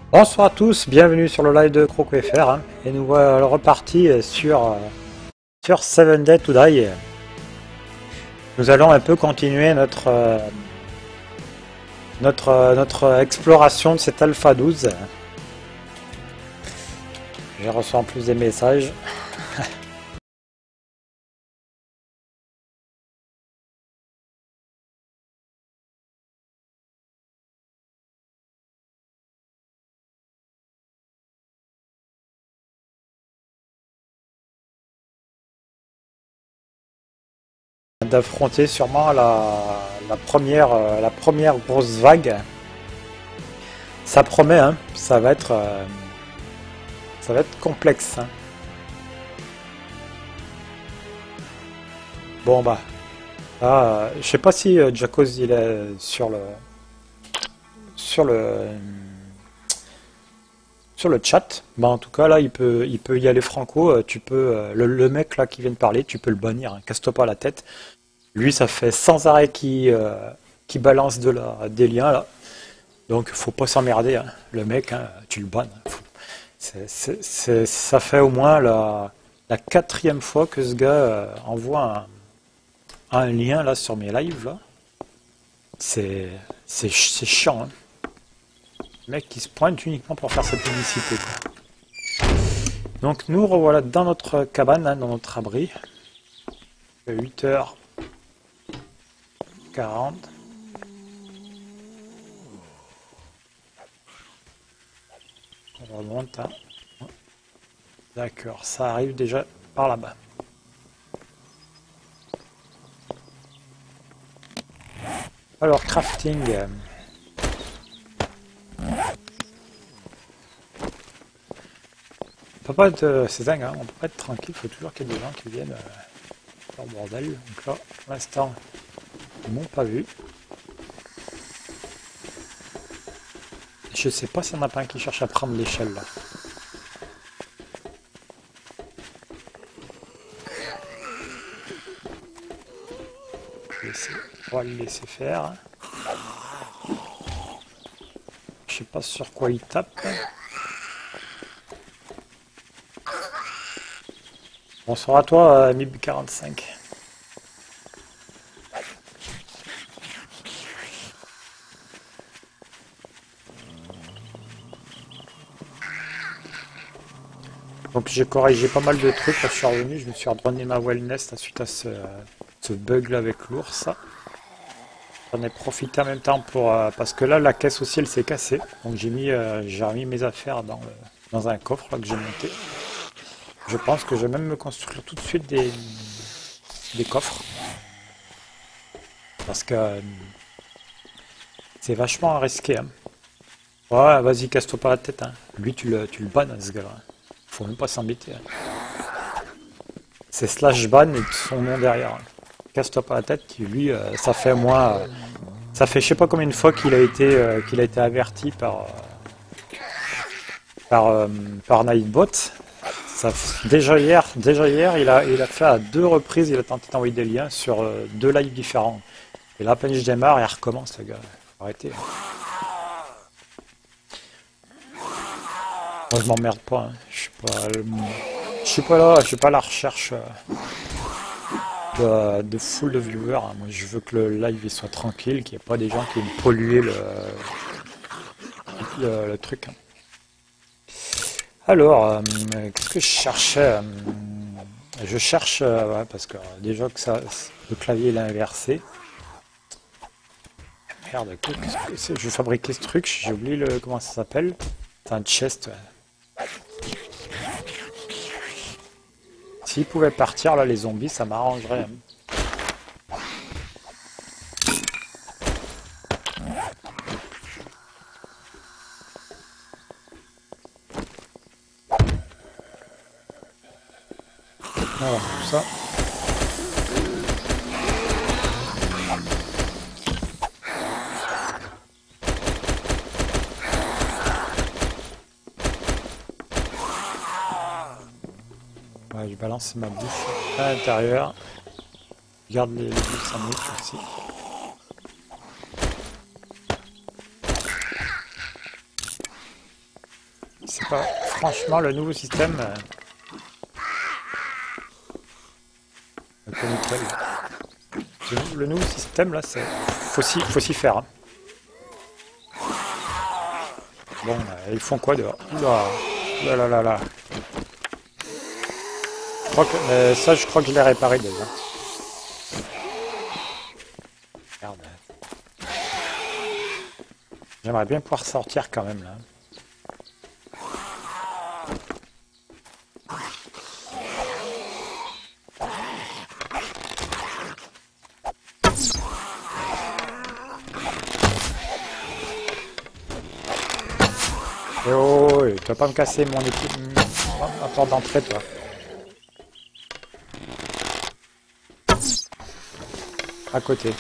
Bonsoir à tous, bienvenue sur le live de CrocoFR hein, et nous voilà repartis sur 7 Days to Die. Nous allons un peu continuer notre exploration de cet Alpha 12. Je reçois en plus des messages. D'affronter sûrement la première grosse vague. Ça promet, hein, ça va être complexe. Hein. Bon bah, là, je sais pas si Jacos il est sur le chat. Bah en tout cas là il peut y aller franco. Tu peux le mec là qui vient de parler, tu peux le bannir. Hein, casse-toi pas la tête. Lui ça fait sans arrêt qui balance des liens là. Donc faut pas s'emmerder. Hein. Le mec, hein, tu le bannes. Ça fait au moins la quatrième fois que ce gars envoie un lien là sur mes lives là. C'est chiant. Hein. Le mec qui se pointe uniquement pour faire sa publicité. Quoi. Donc nous revoilà dans notre cabane, hein, dans notre abri. 8h40. On remonte. Hein. D'accord, ça arrive déjà par là-bas. Alors, crafting. On peut pas être, c'est dingue, hein, on peut pas être tranquille, il faut toujours qu'il y ait des gens qui viennent faire le bordel. Donc là, pour l'instant, ils m'ont pas vu. Je sais pas s'il y en a pas un qui cherche à prendre l'échelle là. On va le laisser faire. Je sais pas sur quoi il tape. Bonsoir à toi, Mib45. Donc j'ai corrigé pas mal de trucs quand je suis revenu. Je me suis redonné ma wellness suite à ce bug là avec l'ours. J'en ai profité en même temps pour parce que là la caisse aussi elle s'est cassée. Donc j'ai remis mes affaires dans un coffre là, que j'ai monté. Je pense que je vais même me construire tout de suite des coffres. Parce que c'est vachement risqué. Hein. Ouais, vas-y, casse-toi pas la tête. Hein. Lui, tu le bannes, ce gars-là. Faut même pas s'embêter. Hein. C'est slash ban et son nom derrière. Hein. Casse-toi pas la tête. Lui, ça fait moi, ça fait je sais pas combien de fois qu'il a été averti par Nightbot. Déjà hier, il a fait à 2 reprises, il a tenté d'envoyer des liens sur 2 lives différents. Et là, à peine je démarre, il recommence, le gars. Faut arrêter. Moi, je m'emmerde pas. Hein. Je suis pas là, je suis pas à la recherche de full de viewers. Hein. Moi, je veux que le live il soit tranquille, qu'il n'y ait pas des gens qui viennent polluer le truc. Hein. Alors, qu'est-ce que je cherchais je cherche, ouais, parce que déjà que le clavier il est inversé. Merde, qu'est-ce que c'est? Je vais fabriquer ce truc, j'ai oublié comment ça s'appelle. C'est un chest. Ouais. S'ils pouvaient partir là, les zombies, ça m'arrangerait. Hein. Voilà, tout ça. Ouais, je balance ma bouffe à l'intérieur. Je garde les bouffes sandwich aussi. pas. Franchement, le nouveau système... un peu nickel. Le nouveau système, là, c'est... Faut s'y faire. Hein. Bon, ils font quoi dehors? Oula, là là là là. Ça, je crois que je l'ai réparé déjà. Merde. J'aimerais bien pouvoir sortir quand même là. Et oh, tu vas pas me casser mon équipe, ma porte d'entrée, toi. À côté.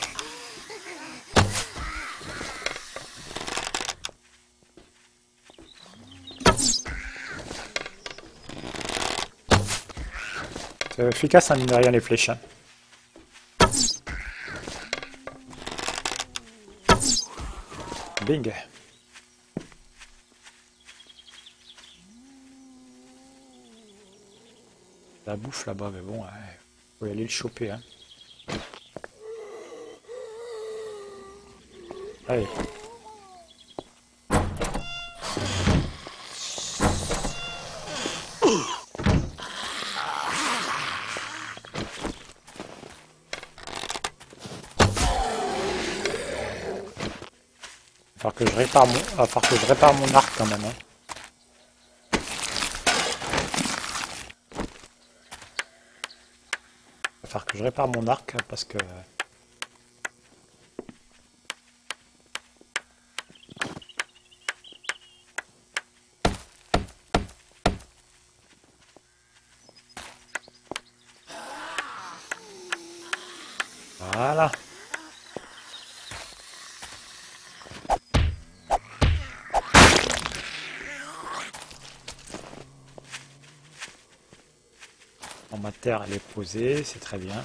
C'est efficace, hein, mine de rien, les flèches. Hein. Bing. La bouffe là-bas, mais bon, faut y aller le choper. Hein. Allez. Va falloir que je répare mon arc quand même. Hein. Va falloir que je répare mon arc parce que... Voilà. Bon, ma terre elle est posée, c'est très bien.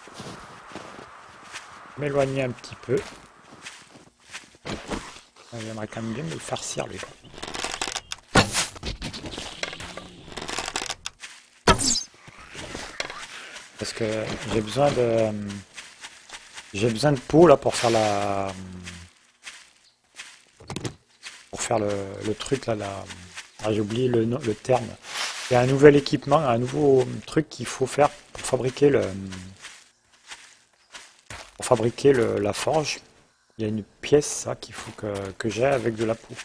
M'éloigner un petit peu. J'aimerais quand même bien me le farcir lui. Parce que j'ai besoin de peau là pour faire le truc là. Ah, j'ai oublié le terme. Il y a un nouvel équipement, un nouveau truc qu'il faut faire pour fabriquer la forge. Il y a une pièce ça qu'il faut que j'ai avec de la peau.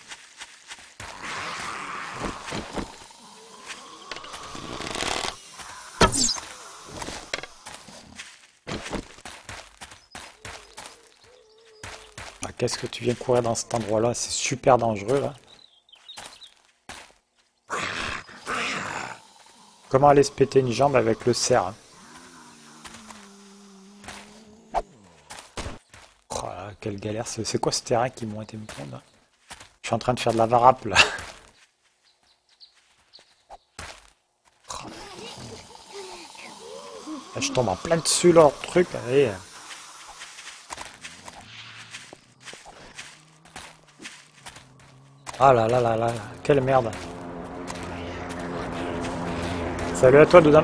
Ah, qu'est-ce que tu viens courir dans cet endroit là? C'est super dangereux là. Comment aller se péter une jambe avec le cerf? Hein. Oh là, quelle galère. C'est quoi ce terrain qui m'ont été me prendre là? Je suis en train de faire de la varap là. Là, je tombe en plein dessus leur truc. Allez. Ah là là là là, quelle merde. Salut à toi, Dodam.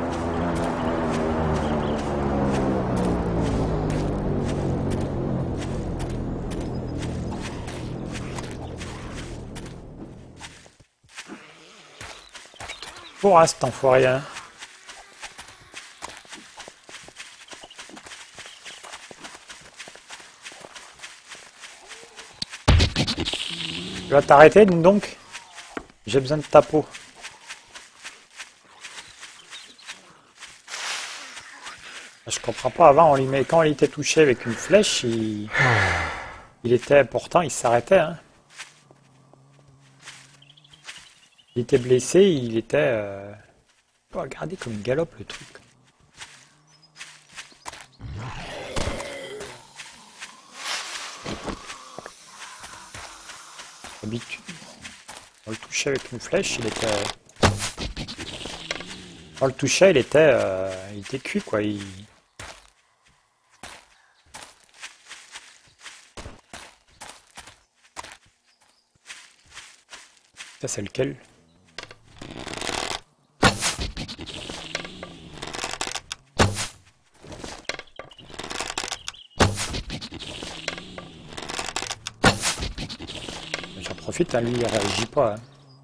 Pour cet enfoiré, hein. Tu vas t'arrêter donc? J'ai besoin de ta peau. Je comprends pas, avant quand il était touché avec une flèche, il était pourtant il s'arrêtait. Hein. Il était blessé, il était... Oh, regardez comme il galope le truc. Habitude. On le touchait avec une flèche, il était... On le touchait, il était cuit quoi. Ça, c'est lequel? J'en profite, hein, lui, il réagit pas. Hein.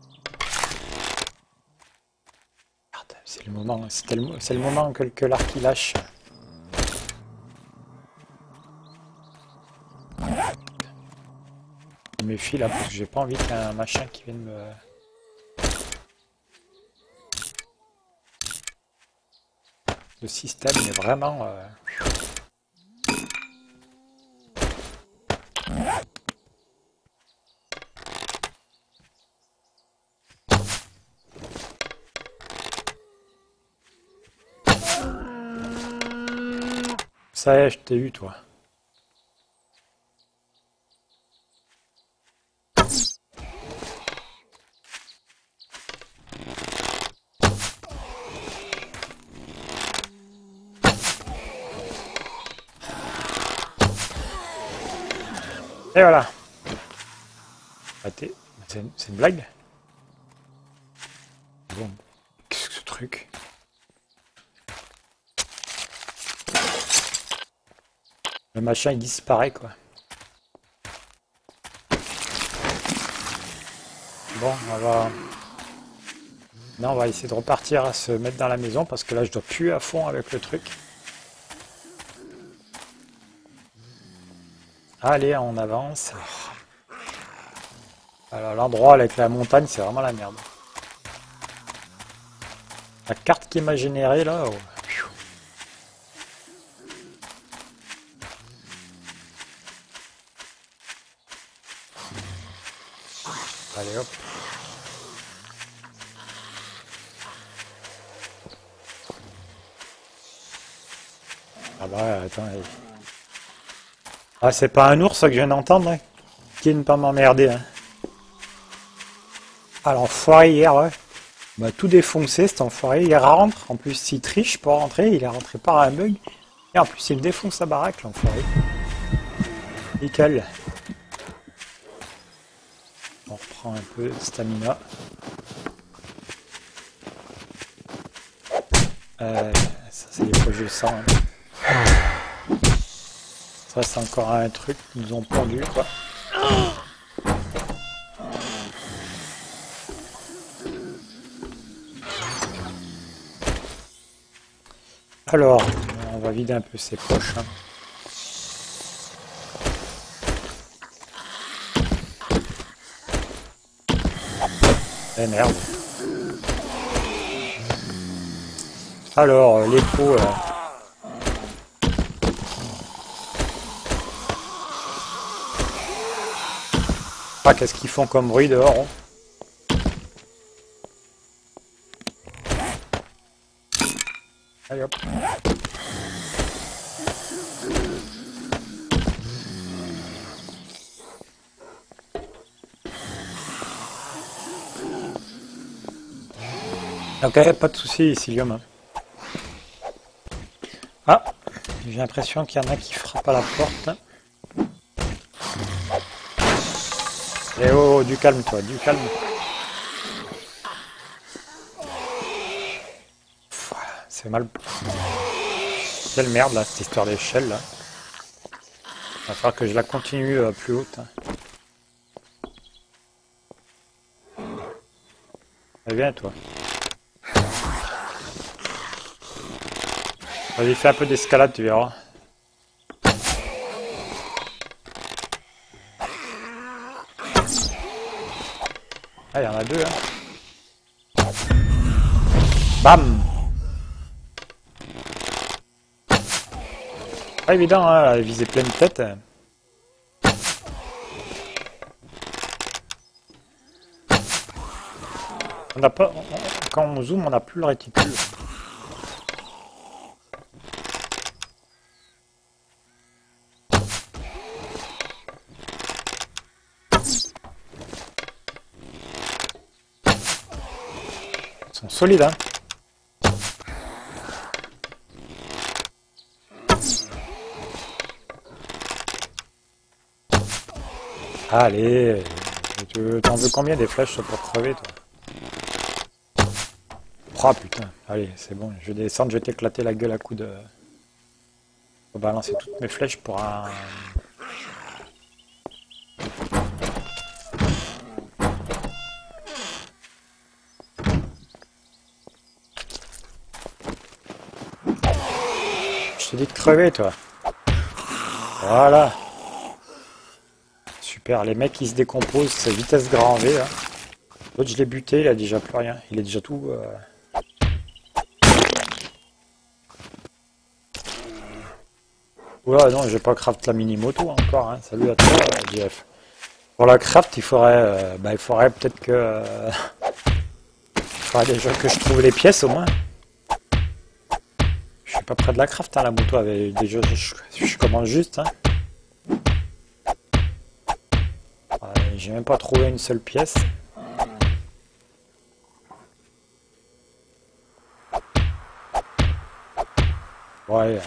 Merde, c'est le moment, c'est le moment que l'arc il lâche. Je me méfie là parce que j'ai pas envie qu'il y ait un machin qui vienne me... Le système est vraiment... Ça y est, je t'ai eu, toi. Et voilà. C'est une blague? Bon, qu'est-ce que ce truc? Le machin il disparaît quoi. Bon, on va... Non, on va essayer de repartir à se mettre dans la maison parce que là je dois puer à fond avec le truc. Allez, on avance. Alors l'endroit avec la montagne, c'est vraiment la merde. La carte qui m'a généré là... Oh. Allez hop. Ah bah attends. Ah c'est pas un ours que je viens d'entendre hein, qui ne pas m'emmerder. Hein. Ah l'enfoiré hier ouais. Bah tout défoncé cet enfoiré. Il rentre. En plus s'il triche pour rentrer, il est rentré par un bug. Et en plus il me défonce la baraque l'enfoiré. Nickel. On reprend un peu de stamina. Ça c'est les projets sang. Hein. Ça c'est encore un truc qu'ils nous ont pendu quoi. Alors, on va vider un peu ses poches. Hein. Eh merde. Alors, les pots... Ah, qu'est-ce qu'ils font comme bruit dehors hein. Allez hop. Ok, pas de soucis, Icilium. Ah, j'ai l'impression qu'il y en a qui frappent à la porte. Eh oh, du calme toi, du calme. C'est mal. Quelle merde là, cette histoire d'échelle là. Il va falloir que je la continue plus haute. Allez, viens toi. Vas-y, fais un peu d'escalade, tu verras. Ah, il y en a deux, hein. Bam! Pas évident, hein, viser pleine tête. On n'a pas... Quand on zoome, on n'a plus le réticule. Ils sont solides, hein. Allez, T'en veux combien des flèches pour crever, toi? Oh putain, allez, c'est bon, je vais descendre, je vais t'éclater la gueule à coups de... Je vais balancer toutes mes flèches pour un... Je t'ai dit de crever, toi. Voilà. Super, les mecs ils se décomposent, c'est vitesse grand V là. L'autre je l'ai buté, il a déjà plus rien. Il est déjà tout... Oula non, j'ai pas craft la mini moto encore, hein. Salut à toi JF. Pour la craft il faudrait peut-être que... il faudrait déjà que je trouve les pièces au moins. Je suis pas près de la craft, hein, la moto avait déjà... Je commence juste, hein. J'ai même pas trouvé une seule pièce. Ouais.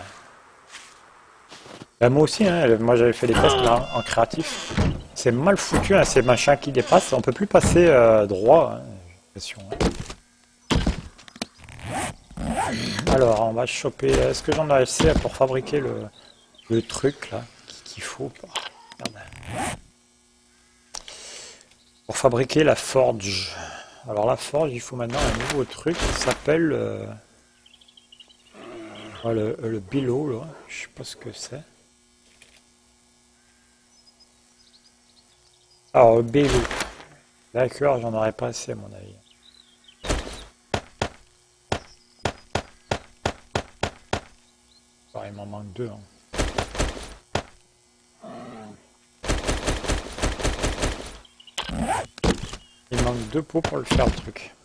Ben, moi aussi, hein, moi j'avais fait des tests là, en créatif. C'est mal foutu, hein, ces machins qui dépassent. On peut plus passer droit, hein, j'ai l'impression. Alors, on va choper... Est-ce que j'en ai assez pour fabriquer le truc là qu'il faut? Merde. Pour fabriquer la forge. Alors la forge, il faut maintenant un nouveau truc qui s'appelle le bilot là. Je sais pas ce que c'est. Alors le bilot. D'accord, j'en aurais pas assez à mon avis. Alors, il m'en manque deux. Hein. Il manque 2 pots pour le faire le truc.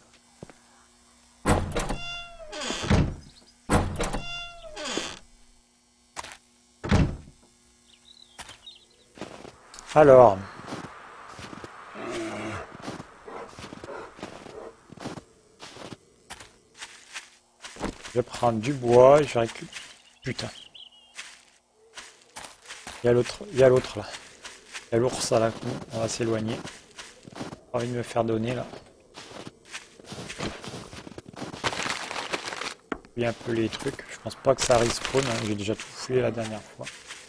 Alors. Je vais prendre du bois, je récupère... Putain. Il y a l'autre là. Il y a l'ours là, on va s'éloigner. J'ai envie de me faire donner là. Il y a un peu les trucs. Je pense pas que ça respawn, hein. J'ai déjà tout fouillé la dernière fois.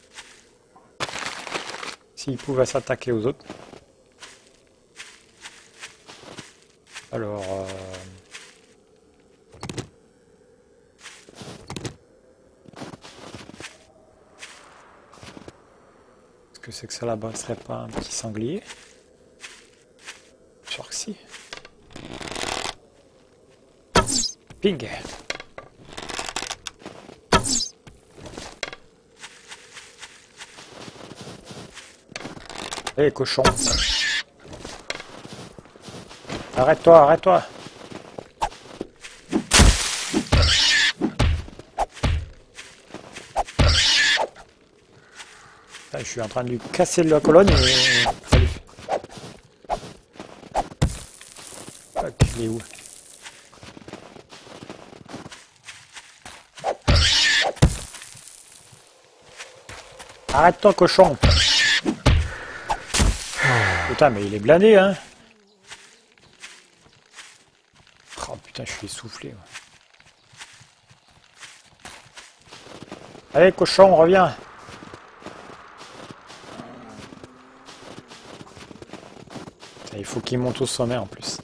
S'il pouvait s'attaquer aux autres. Alors... Est-ce que c'est que ça là-bas serait pas un petit sanglier? Sûr que si. Ping. Allez, cochon. Arrête-toi, arrête-toi. Je suis en train de lui casser la colonne et... Salut. Fuck, il est où? Arrête-toi, cochon. Putain, mais il est blindé, hein. Oh putain, je suis essoufflé. Ouais. Allez, cochon, reviens. Il faut qu'il monte au sommet en plus.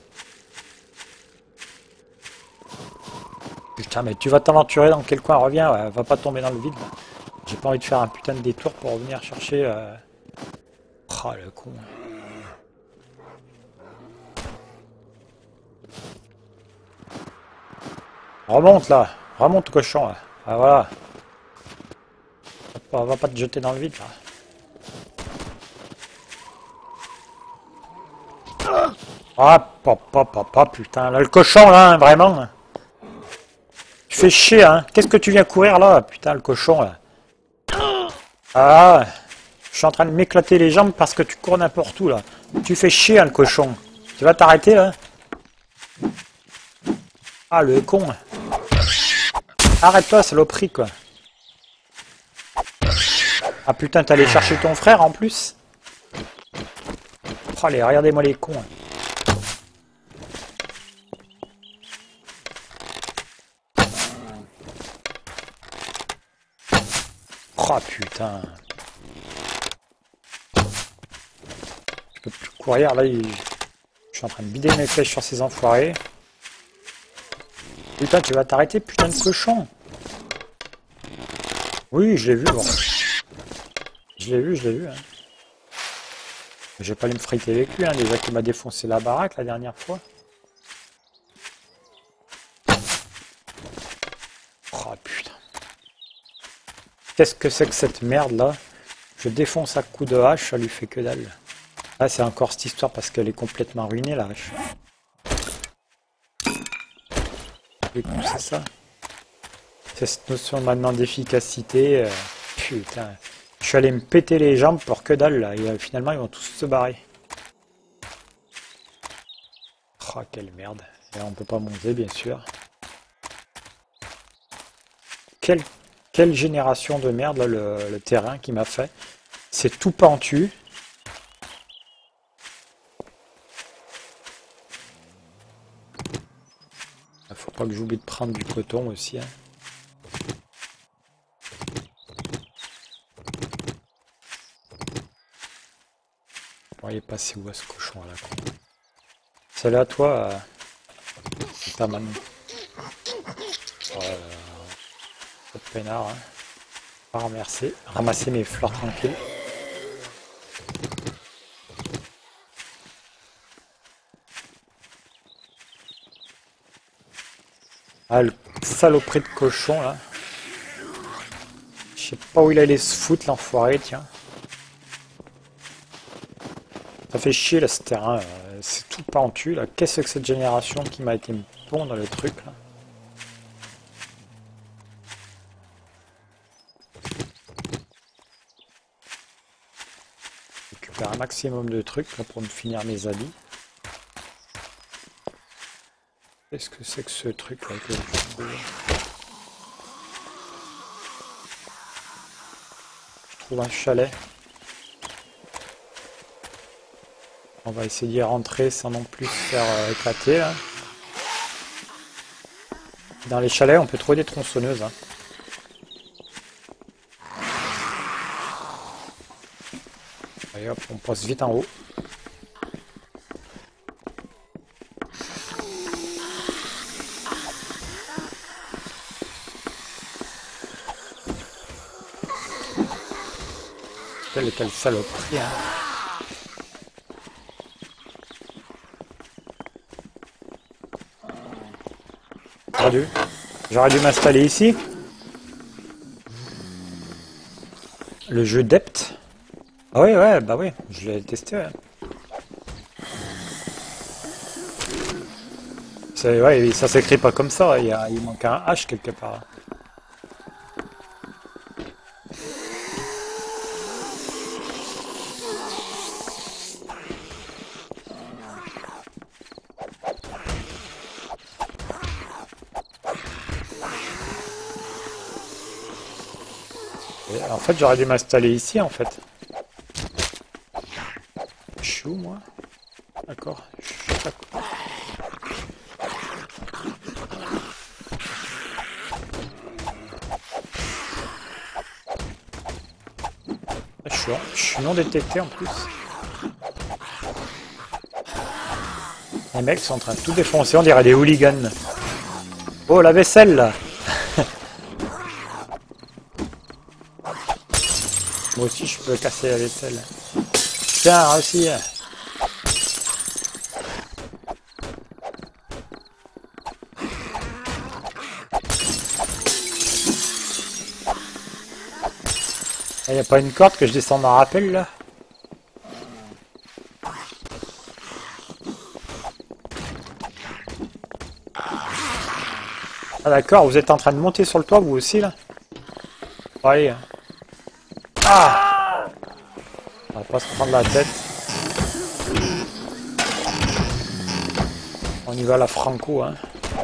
Putain, mais tu vas t'aventurer dans quel coin? Reviens, ouais, va pas tomber dans le vide. J'ai pas envie de faire un putain de détour pour revenir chercher... Oh, le con. Remonte là, remonte cochon là. Ah voilà. Va pas te jeter dans le vide là. Ah, papa, putain, là le cochon là, hein, vraiment. Tu fais chier, hein. Qu'est-ce que tu viens courir là, putain, le cochon là. Ah, je suis en train de m'éclater les jambes parce que tu cours n'importe où là. Tu fais chier, hein, le cochon. Tu vas t'arrêter là. Ah, le con. Arrête-toi, saloperie quoi. Ah putain, t'es allé chercher ton frère en plus. Oh, allez, regardez-moi les cons. Oh putain. Je peux plus courir là. Je suis en train de bider mes flèches sur ces enfoirés. Putain, tu vas t'arrêter, putain de cochon. Oui, je l'ai vu, bon. Je l'ai vu. Hein. Je vais pas aller me friter avec lui, hein, déjà qu'il m'a défoncé la baraque la dernière fois. Oh putain. Qu'est-ce que c'est que cette merde là? Je défonce à coups de hache, ça lui fait que dalle. Là, c'est encore cette histoire parce qu'elle est complètement ruinée la hache. C'est ça. C'est cette notion maintenant d'efficacité. Putain. Je suis allé me péter les jambes pour que dalle là. Et finalement, ils vont tous se barrer. Oh, quelle merde. Et là, on peut pas monter, bien sûr. Quelle génération de merde là, le terrain qui m'a fait. C'est tout pentu. Faut pas que j'oublie de prendre du coton aussi. Hein. Bon, il est passé où à ce cochon là? Salut à toi, ta maman. Pas de peinard. Hein. Pas ramasser mes fleurs tranquilles. Ah, le saloperie de cochon là. Je sais pas où il allait se foutre l'enfoiré, tiens. Ça fait chier là ce terrain, c'est tout pentu là. Qu'est-ce que cette génération qui m'a été me pondre le truc là? Récupère un maximum de trucs là, pour me finir mes habits. Qu'est-ce que c'est que ce truc là que je trouve un chalet. On va essayer d'y rentrer sans non plus se faire éclater là. Dans les chalets, on peut trouver des tronçonneuses. Hein. Allez hop, on passe vite en haut. Quelle saloperie, hein. J'aurais dû m'installer ici. Le jeu Dept. Ah oui, ouais, bah oui, je l'ai testé. Ouais. Ouais, ça s'écrit pas comme ça, il manque un H quelque part. En fait, j'aurais dû m'installer ici, en fait. Je suis où, moi? D'accord. Je suis non détecté, en plus. Les mecs sont en train de tout défoncer, on dirait des hooligans. Oh, la vaisselle, là! Moi aussi, je peux casser la vaisselle. Tiens, réussi. Il n'y a pas une corde que je descende en rappel, là? Ah d'accord, vous êtes en train de monter sur le toit, vous aussi, là? Bon, allez. Ah! On va pas se prendre la tête. On y va à la Franco, hein.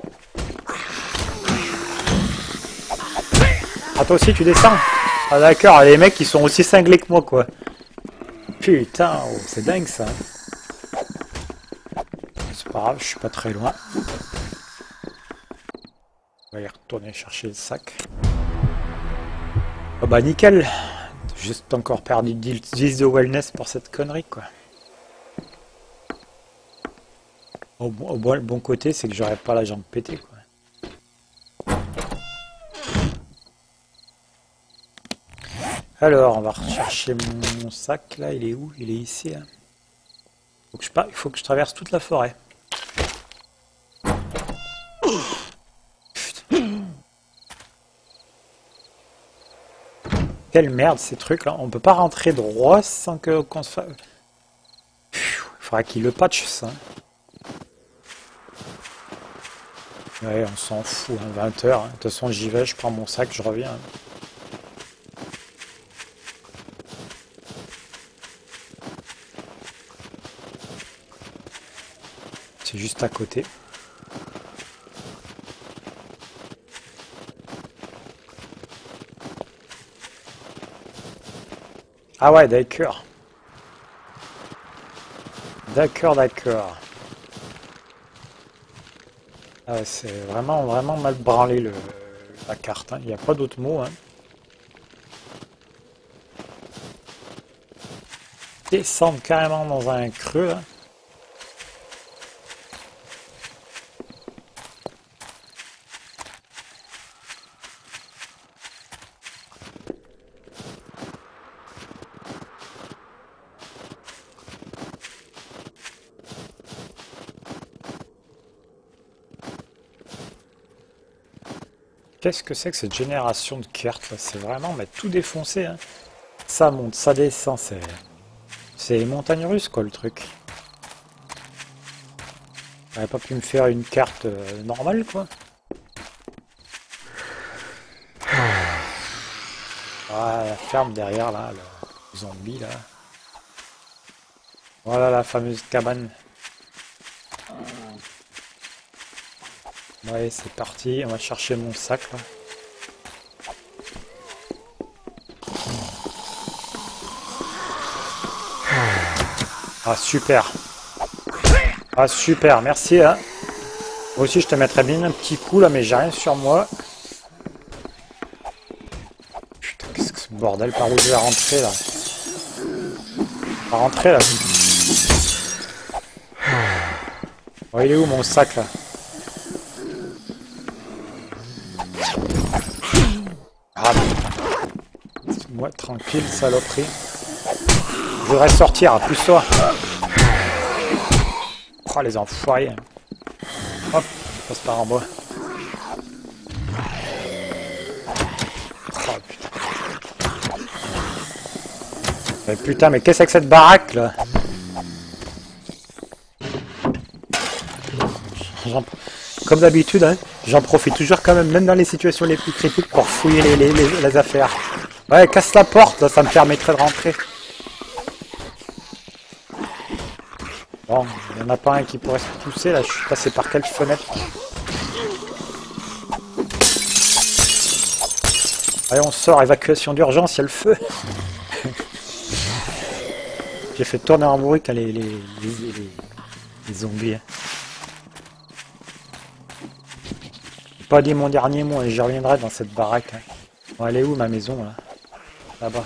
Ah, toi aussi, tu descends? Ah d'accord, les mecs, ils sont aussi cinglés que moi, quoi. Putain, oh, c'est dingue, ça. pas grave, je suis pas très loin. On va y retourner chercher le sac. Oh bah nickel. Juste encore perdu 10 de wellness pour cette connerie quoi. Le bon côté c'est que j'aurais pas la jambe pétée quoi. Alors on va rechercher mon sac là, il est où? Il est ici hein. Il faut que je traverse toute la forêt. Putain. Quelle merde ces trucs là, on peut pas rentrer droit sans qu'on se fasse... Il faudra qu'il le patch ça. Ouais, on s'en fout, hein, 20 h. Hein. De toute façon j'y vais, je prends mon sac, je reviens. C'est juste à côté. Ah ouais, d'accord. D'accord. Ah, c'est vraiment mal branlé la carte. Hein. Il n'y a pas d'autre mot. Hein. Descendre carrément dans un creux. Hein. Qu'est-ce que c'est que cette génération de cartes là? C'est vraiment tout défoncé. Hein. Ça monte, ça descend, c'est montagne russe quoi le truc. J'aurais pas pu me faire une carte normale quoi. Ah, la ferme derrière là, le zombie là. Voilà la fameuse cabane. Ouais, c'est parti, on va chercher mon sac là. Ah super. Ah super, merci hein. Moi aussi je te mettrais bien un petit coup là, mais j'ai rien sur moi. Putain, qu'est-ce que ce bordel, par où je vais rentrer là? Pas rentrer là. Oh, il est où mon sac là? Ah, moi tranquille, saloperie. Je voudrais sortir, plus toi. Oh les enfoirés. Hop, je passe par en bas. Oh putain. Mais putain, mais qu'est-ce que c'est que cette baraque là? Comme d'habitude, hein, j'en profite toujours quand même dans les situations les plus critiques, pour fouiller les affaires. Ouais, casse la porte, là, ça me permettrait de rentrer. Bon, il n'y en a pas un qui pourrait se pousser, là, je suis passé par quelle fenêtre? Allez, on sort, évacuation d'urgence, il y a le feu. J'ai fait tourner en bruit quand les zombies. Pas dit mon dernier mot et j'y reviendrai dans cette baraque. Hein. Bon, elle est où ma maison là? Là-bas.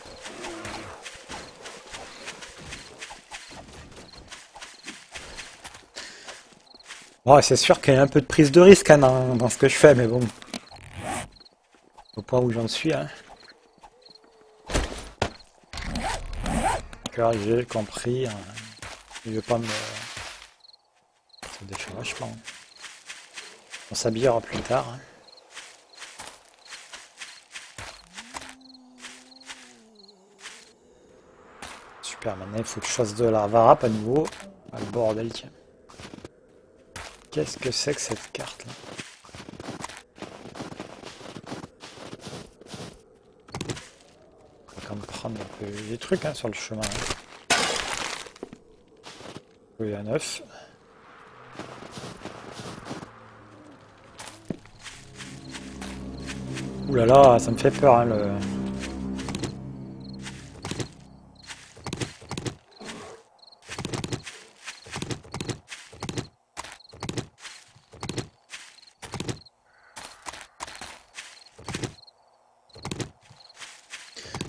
Bon, c'est sûr qu'il y a un peu de prise de risque hein, dans ce que je fais, mais bon. Au point où j'en suis. Hein. D'accord, j'ai compris. Hein. Je veux pas me... Ça déchire vachement. On s'habillera plus tard. Hein. Super, maintenant il faut que je fasse de la varap à nouveau. Ah, le bordel, tiens. Qu'est-ce que c'est que cette carte là? On va quand même prendre un peu des trucs hein, sur le chemin. Hein. Oui, à 9. Ouh là là, ça me fait peur hein, le...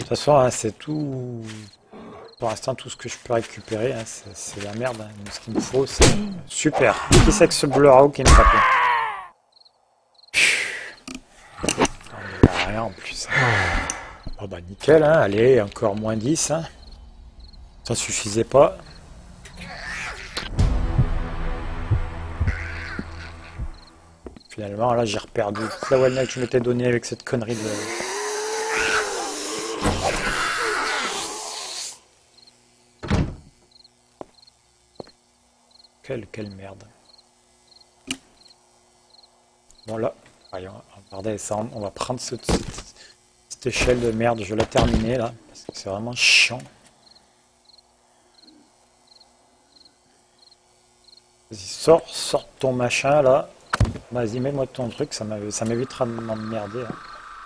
toute façon, hein, c'est tout. Pour l'instant, tout ce que je peux récupérer, hein, c'est la merde. Hein. Ce qu'il me faut, c'est... Super. Qui c'est que ce bleu raw qui me tapait? On voit rien en plus. Oh bah nickel, hein. Allez, encore moins 10. Hein. Ça suffisait pas. Finalement, là, j'ai reperdu toute la wellness que je m'étais donnée avec cette connerie de... Quelle merde. Bon là, allez, on va prendre cette échelle de merde, je vais la terminer là, parce que c'est vraiment chiant. Vas-y, sors ton machin là. Vas-y, mets-moi ton truc, ça m'évitera de m'emmerder. Hein.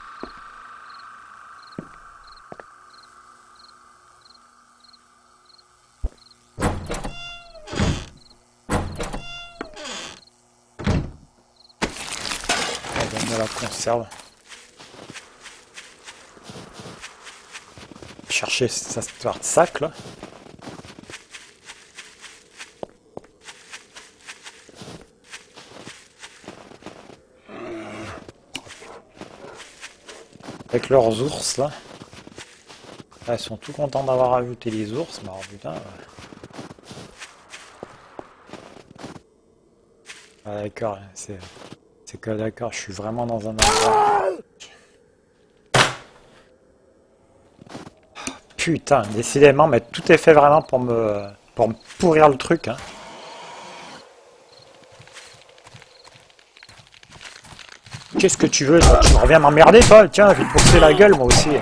On la conserve. Chercher cette histoire de sac là. Avec leurs ours là. Ils sont tout contents d'avoir ajouté les ours, mais alors putain. Ah, d'accord, c'est que d'accord, je suis vraiment dans un endroit. Putain, décidément, mais tout est fait vraiment pour me pourrir le truc. Hein. Qu'est-ce que tu veux? Tu reviens m'emmerder, toi? Tiens, je vais te bourser la gueule, moi aussi.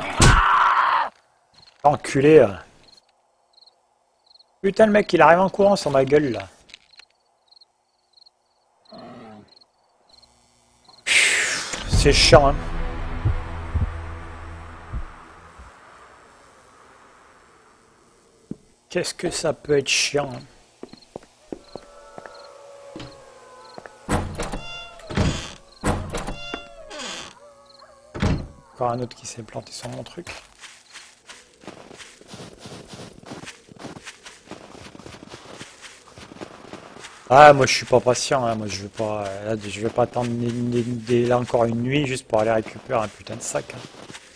Enculé. Putain, le mec, il arrive en courant sur ma gueule, là. C'est chiant, hein. Qu'est-ce que ça peut être chiant, hein. Encore un autre qui s'est planté sur mon truc. Ah, moi je suis pas patient, hein. Moi je vais pas attendre là encore une nuit juste pour aller récupérer un putain de sac. Hein.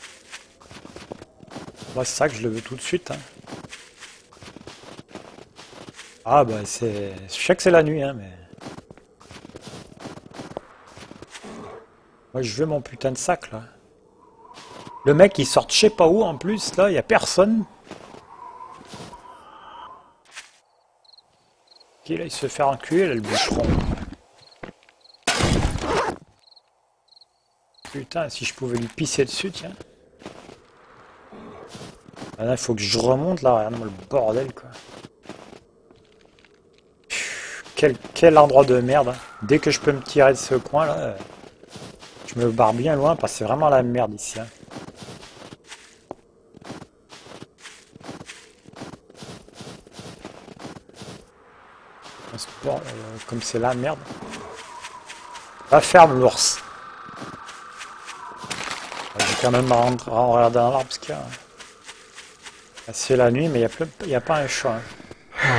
Moi ce sac je le veux tout de suite. Hein. Ah bah c'est... Je sais que c'est la nuit, hein, mais... Moi je veux mon putain de sac là. Le mec il sort je sais pas où en plus, là, il y a personne. Ok, là il se fait enculer là le bûcheron. Putain, si je pouvais lui pisser dessus, tiens. Ah, là il faut que je remonte là, regarde-moi le bordel quoi. Quel endroit de merde. Hein. Dès que je peux me tirer de ce coin là, je me barre bien loin parce que c'est vraiment la merde ici. Hein. Bon, comme c'est la merde. Va ferme l'ours. J'ai quand même regarder dans l'arbre parce qu'il y a... C'est la nuit mais il n'y a pas un chat. Hein.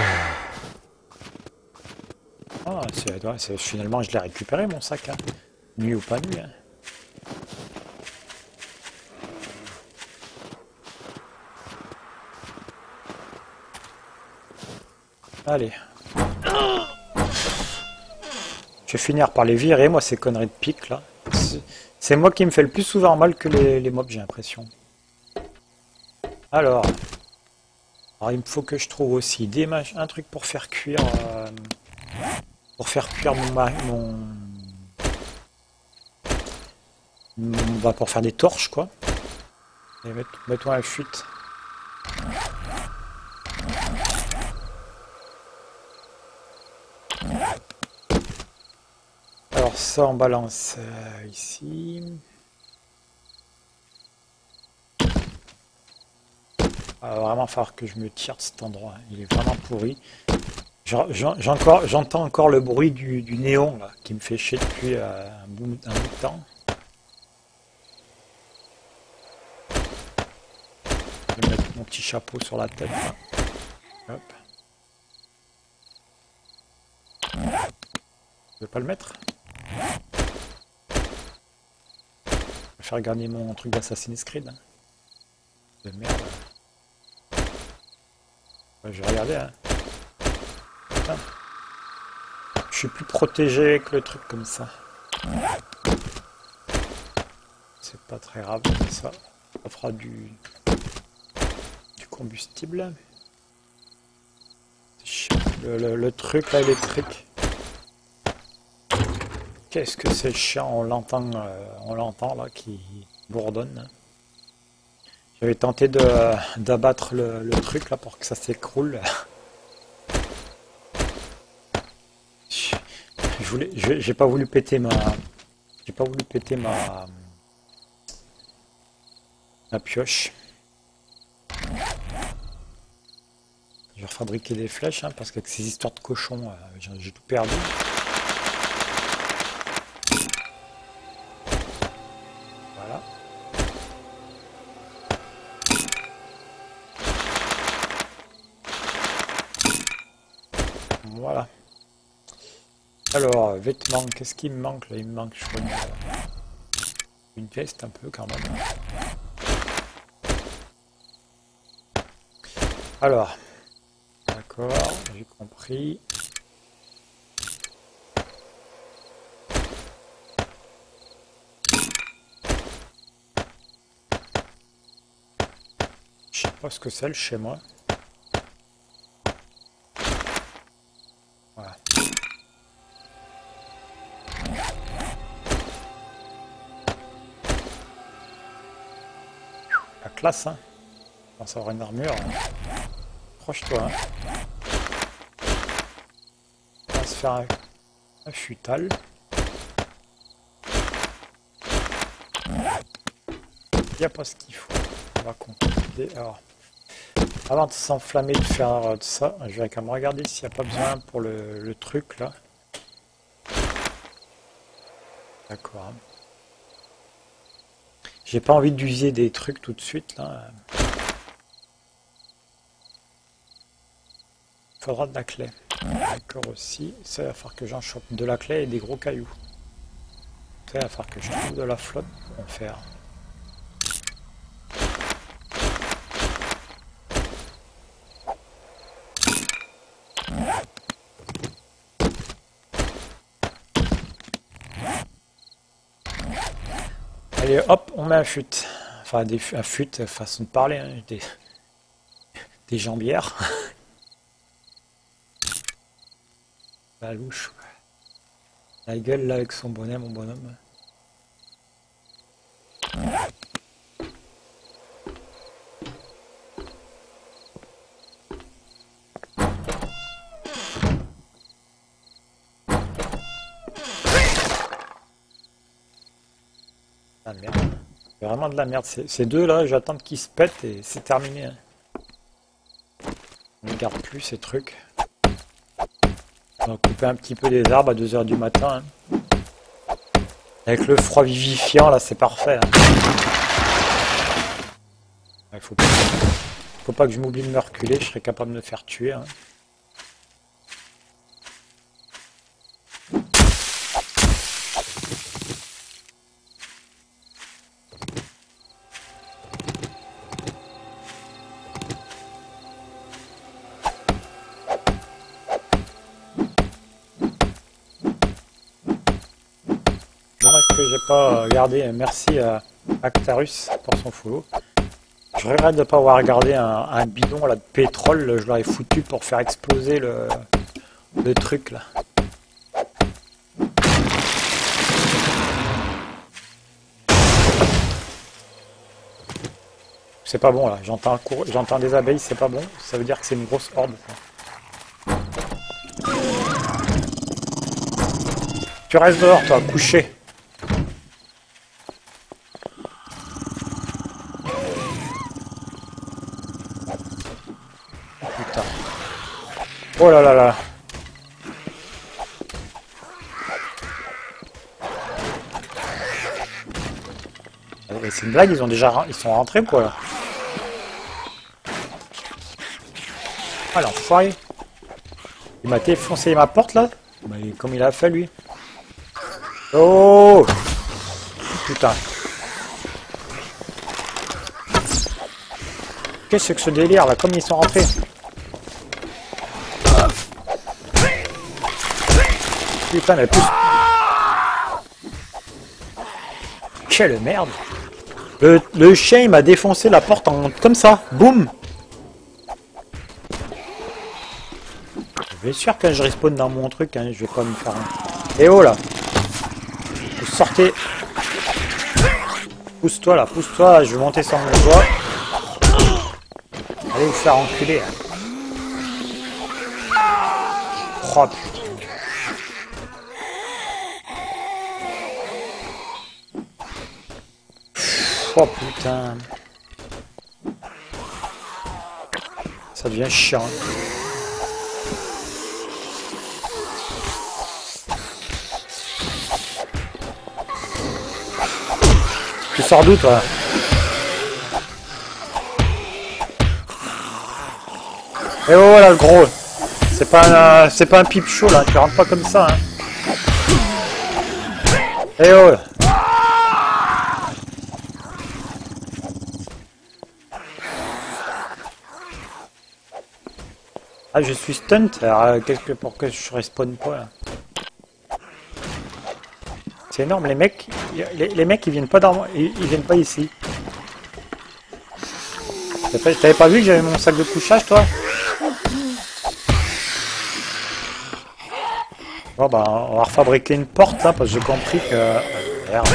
Ah, finalement je l'ai récupéré mon sac. Hein. Nuit ou pas nuit. Hein. Allez. Je vais finir par les virer, moi, ces conneries de pique, là. C'est moi qui me fais le plus souvent mal que les mobs, j'ai l'impression. Alors, il me faut que je trouve aussi un truc pour faire cuire... pour faire des torches, quoi. Et mets-toi à la fuite. Alors ça on balance ici. Il va vraiment falloir que je me tire de cet endroit. Il est vraiment pourri. J'entends encore le bruit du néon là, qui me fait chier depuis un bout de temps. mon petit chapeau sur la tête. Là. Hop. Je vais pas le mettre. Je vais faire gagner mon truc d'Assassin's Creed. Hein. De merde. Ouais, je vais regarder. Hein. Putain. Je suis plus protégé avec le truc comme ça. C'est pas très grave, ça fera du combustible. Le truc là électrique. Qu'est-ce que c'est chiant, on l'entend là qui bourdonne. J'avais tenté d'abattre le truc là pour que ça s'écroule. J'ai pas voulu péter ma pioche. Je vais refabriquer des flèches hein, parce qu'avec ces histoires de cochons, j'ai tout perdu. Voilà. Voilà. Alors, vêtements, qu'est-ce qui me manque là? Il me manque, je crois, une veste un peu quand même. Alors, d'accord, j'ai compris. Je sais pas ce que c'est le chez moi. Voilà. La classe, hein. Je pense avoir une armure. Hein. Approche-toi. Hein. On va se faire un futal. Il n'y a pas ce qu'il faut. On va compléter. Alors, avant de s'enflammer de faire de ça, je vais quand même regarder s'il n'y a pas besoin pour le truc là. D'accord. J'ai pas envie d'user des trucs tout de suite là. Il faudra de la clé. D'accord aussi. Ça va falloir que j'en chope de la clé et des gros cailloux. Ça va falloir que je trouve de la flotte pour en faire. Allez hop, on met un fut. Enfin un fut, façon de parler, hein, des jambières. La louche. La gueule là avec son bonnet, mon bonhomme. Ah merde. C'est vraiment de la merde. Ces deux là, j'attends qu'ils se pètent et c'est terminé. Hein. On ne garde plus ces trucs. On va couper un petit peu des arbres à 2 h du matin. Hein. Avec le froid vivifiant là, c'est parfait. Hein. Il faut pas que je m'oublie de me reculer, je serais capable de me faire tuer. Hein. Dommage que j'ai pas regardé, merci à Actarus pour son follow. Je regrette de ne pas avoir regardé un bidon là, de pétrole, je l'aurais foutu pour faire exploser le truc là. C'est pas bon là, j'entends des abeilles, c'est pas bon, ça veut dire que c'est une grosse horde. Tu restes dehors toi, couché. Oh là là là. C'est une blague, ils sont rentrés quoi là. Ah l'enfoiré. Il m'a défoncé ma porte là. Mais comme il a fait lui. Oh putain. Qu'est-ce que ce délire là? Comme ils sont rentrés. Putain mais plus. Quelle merde. Le chien il m'a défoncé la porte en comme ça. Boum. Je vais sûr quand je respawn dans mon truc, hein, je vais pas me faire un... Eh oh là. Vous sortez. Pousse-toi là, pousse-toi, je vais monter sur mon toit. Allez vous faire enculer. Hein. Oh putain. Oh putain. Ça devient chiant. Tu sors d'où toi? Et oh là le gros. C'est pas un pipe chaud là, tu rentres pas comme ça hein. Et oh. Ah je suis stunt, alors pourquoi je respawn pas là? C'est énorme, les mecs ils viennent pas dans ils viennent pas ici. T'avais pas vu que j'avais mon sac de couchage toi? Bon bah on va refabriquer une porte là parce que j'ai compris que... Merde.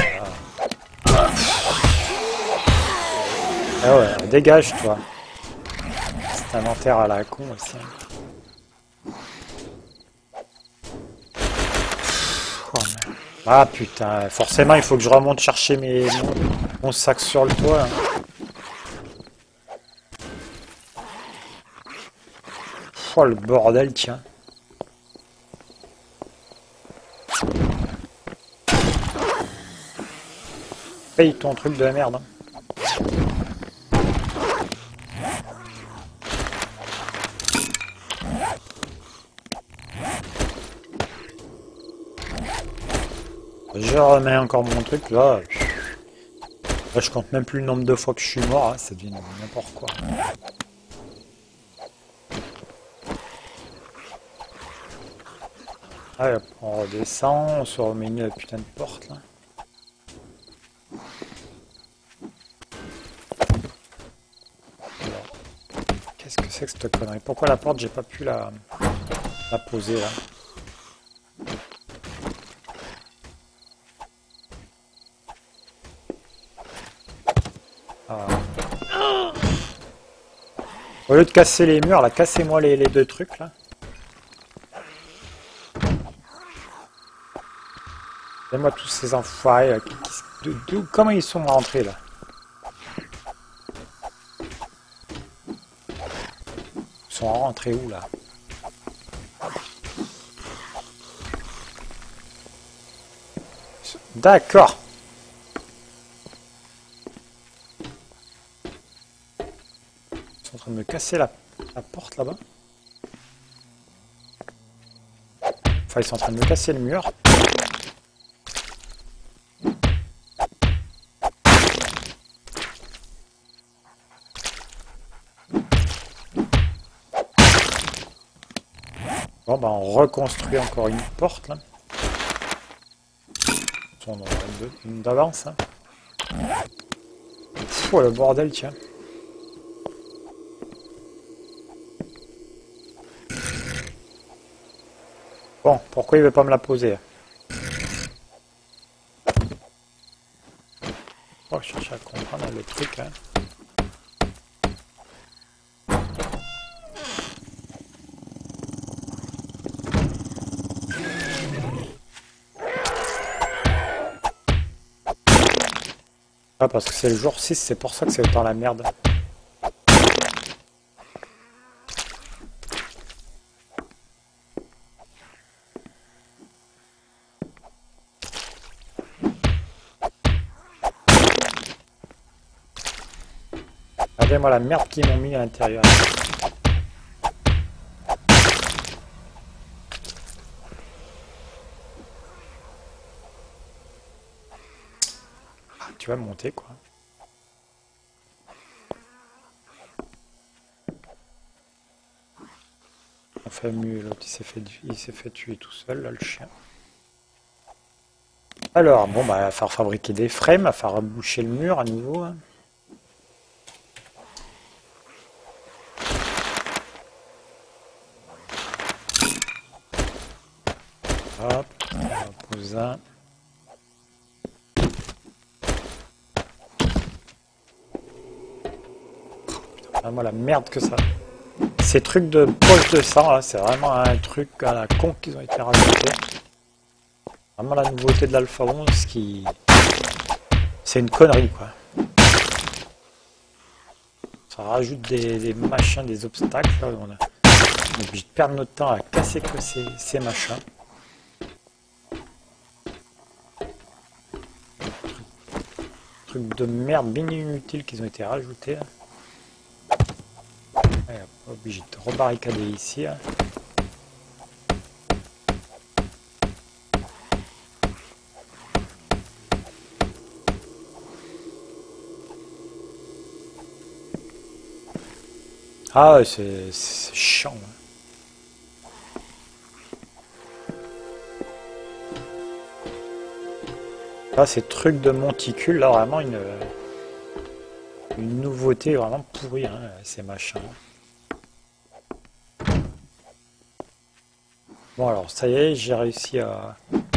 Ah ouais, dégage toi. C'est inventaire à la con aussi. Oh, ah putain, forcément il faut que je remonte chercher mon sac sur le toit. Hein. Oh le bordel tiens. Paye ton truc de la merde. Hein. Je remets encore mon truc là. Là je compte même plus le nombre de fois que je suis mort, hein. Ça devient n'importe quoi. Allez, on redescend, on se remet une putain de porte là. Qu'est-ce que c'est que cette connerie? Pourquoi la porte j'ai pas pu la poser là? Ah. Au lieu de casser les murs, là, cassez-moi les deux trucs là. Donnez-moi tous ces enfoirés. Comment ils sont rentrés là? Ils sont rentrés où là? D'accord. Ils sont en train de me casser la porte là-bas. Enfin, ils sont en train de me casser le mur. Bon, bah on reconstruit encore une porte là. On a une d'avance. Hein. Oh le bordel, tiens. Bon, pourquoi il veut pas me la poser? Oh, je cherche à comprendre le truc là. Ah, parce que c'est le jour 6, c'est pour ça que c'est dans la merde. Regardez-moi la merde qu'ils m'ont mis à l'intérieur. tu vas monter quoi. Enfin mieux, l'autre il s'est fait tuer tout seul là le chien. Alors bon bah il va falloir fabriquer des frames, il va falloir boucher le mur à nouveau. Hein. Hop, on va poser un. Vraiment la merde que ça. Ces trucs de poche de sang là, c'est vraiment un truc à la con qu'ils ont été rajoutés. Vraiment la nouveauté de l'Alpha 11 qui... C'est une connerie quoi. Ça rajoute des machins, des obstacles. Là, on est obligé de perdre notre temps à casser que ces machins. Trucs de merde bien inutiles qui ont été rajoutés. Là. Ouais, obligé de rebarricader ici. Là. Ah ouais, c'est chiant. Là, ces trucs de monticule, là, vraiment une nouveauté vraiment pourrie, hein, ces machins. Bon, alors, ça y est, j'ai réussi à...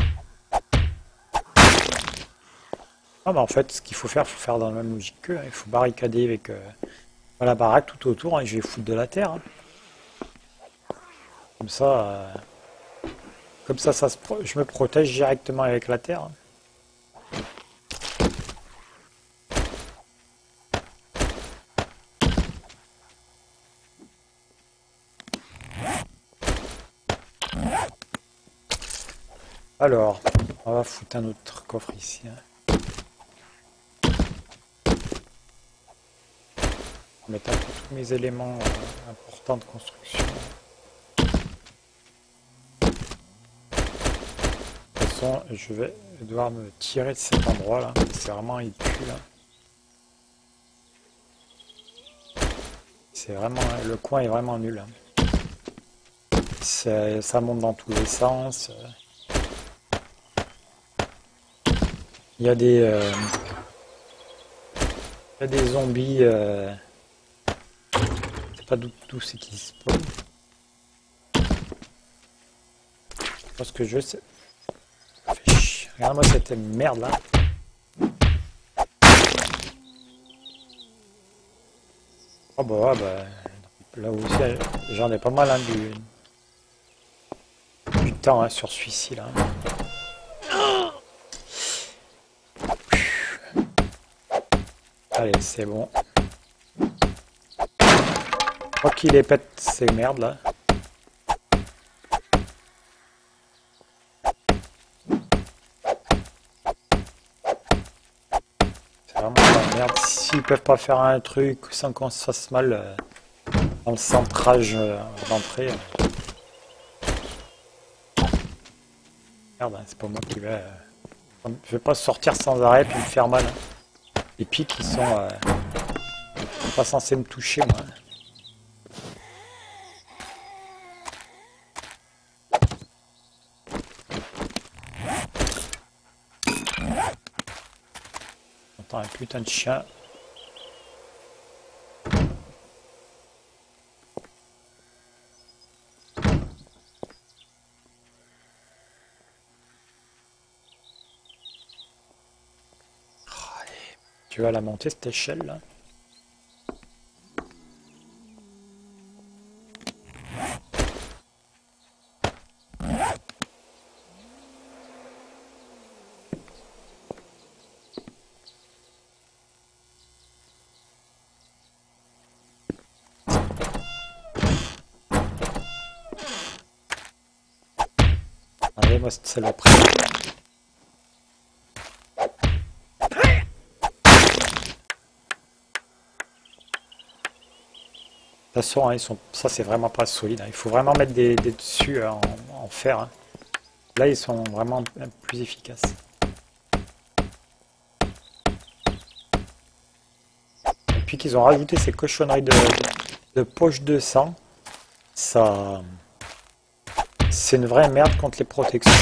Ah bah en fait, ce qu'il faut faire dans la même logique que, hein, il faut barricader avec la baraque tout autour, et je vais foutre de la terre. Hein. Comme ça, je me protège directement avec la terre. Hein. Alors, on va foutre un autre coffre ici. Hein. Mettre un peu tous mes éléments importants de construction. De toute façon, je vais devoir me tirer de cet endroit là. C'est vraiment un cul là. C'est vraiment, le coin est vraiment nul. Hein. Ça monte dans tous les sens. Il y a des zombies. C'est pas d'où c'est qui spawn. Parce que je sais. Regarde-moi cette merde là. Oh bah ouais, bah là aussi j'en ai pas mal hein, du temps hein, sur celui-ci là. Allez, c'est bon. Je crois qu'il les pète ces merdes là. C'est vraiment la merde. S'ils peuvent pas faire un truc sans qu'on se fasse mal dans le centrage d'entrée. Merde, hein, c'est pas moi qui vais. Je vais pas sortir sans arrêt puis me faire mal. Hein. Les pics ils sont pas censés me toucher moi. J'entends un putain de chien. Tu vas la monter cette échelle là. Allez, moi c'est celle après. De toute façon, hein, ça c'est vraiment pas solide. Hein. Il faut vraiment mettre des dessus en fer. Hein. Là, ils sont vraiment plus efficaces. depuis qu'ils ont rajouté ces cochonneries de poche de sang, ça... C'est une vraie merde contre les protections.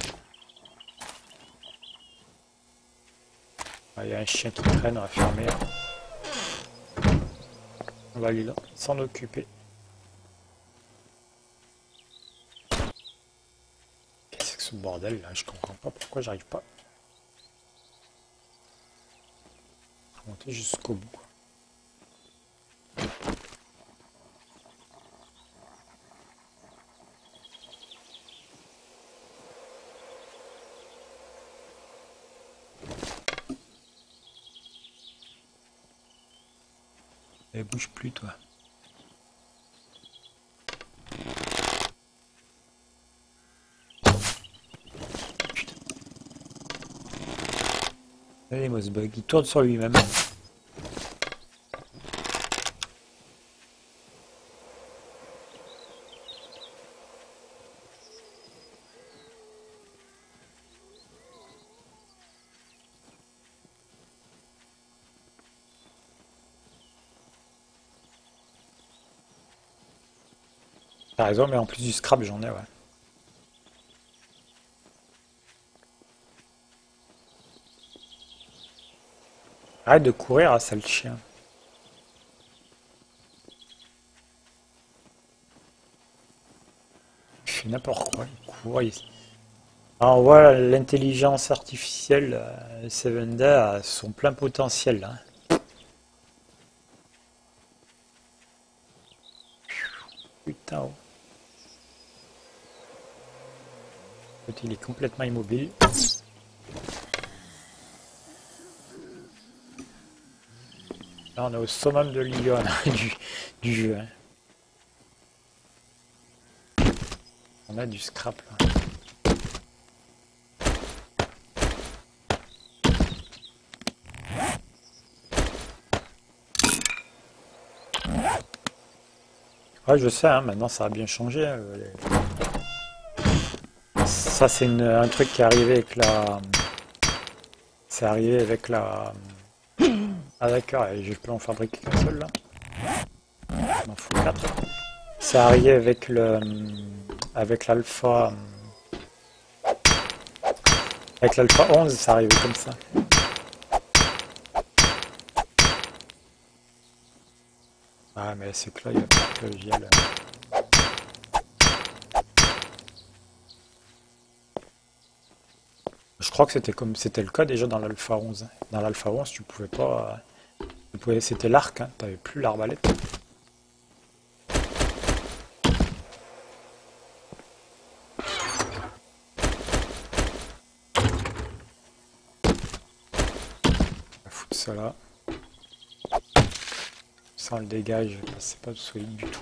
Il y a un chien qui traîne, on va fermer. On va aller là, s'en occuper. Qu'est-ce que ce bordel là? Je comprends pas pourquoi j'arrive pas à monter jusqu'au bout. Et bouge plus toi. Putain. Allez Mossbug, il tourne sur lui-même. T'as raison, mais en plus du scrap, j'en ai, ouais. Arrête de courir, sale chien. Il fait n'importe quoi, il court. Alors voilà, l'intelligence artificielle, Seven Day a son plein potentiel, là. Putain, oh. Il est complètement immobile. Là, on est au summum de l'IA du jeu. Hein. On a du scrap là. Ouais, je sais, hein, maintenant ça a bien changé. Hein, ça, c'est un truc qui est arrivé avec la. C'est arrivé avec la. Ah, d'accord, et je peux en fabriquer qu'un seul là. Il m'en faut 4. C'est arrivé avec le. Avec l'alpha. Avec l'alpha 11, ça arrivait comme ça. Ah, mais c'est que là, il n'y a pas que le viol. Je crois que c'était le cas déjà dans l'alpha 11. Dans l'alpha 11, tu pouvais pas. C'était l'arc, hein, t'avais plus l'arbalète. On va foutre ça là. Ça on le dégage, c'est pas solide du tout.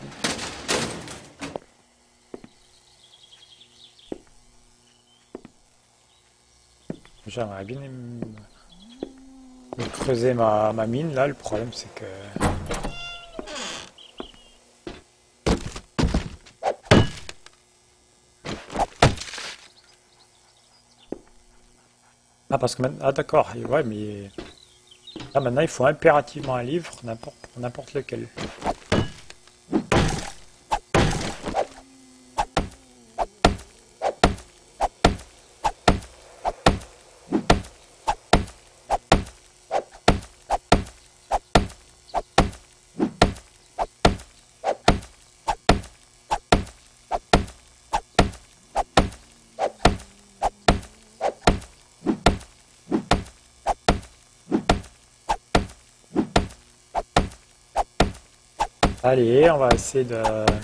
J'aimerais bien creuser ma mine là, le problème c'est que... Ah parce que maintenant... Ah d'accord, ouais mais... Là maintenant il faut impérativement un livre, n'importe lequel. Allez, on va essayer de...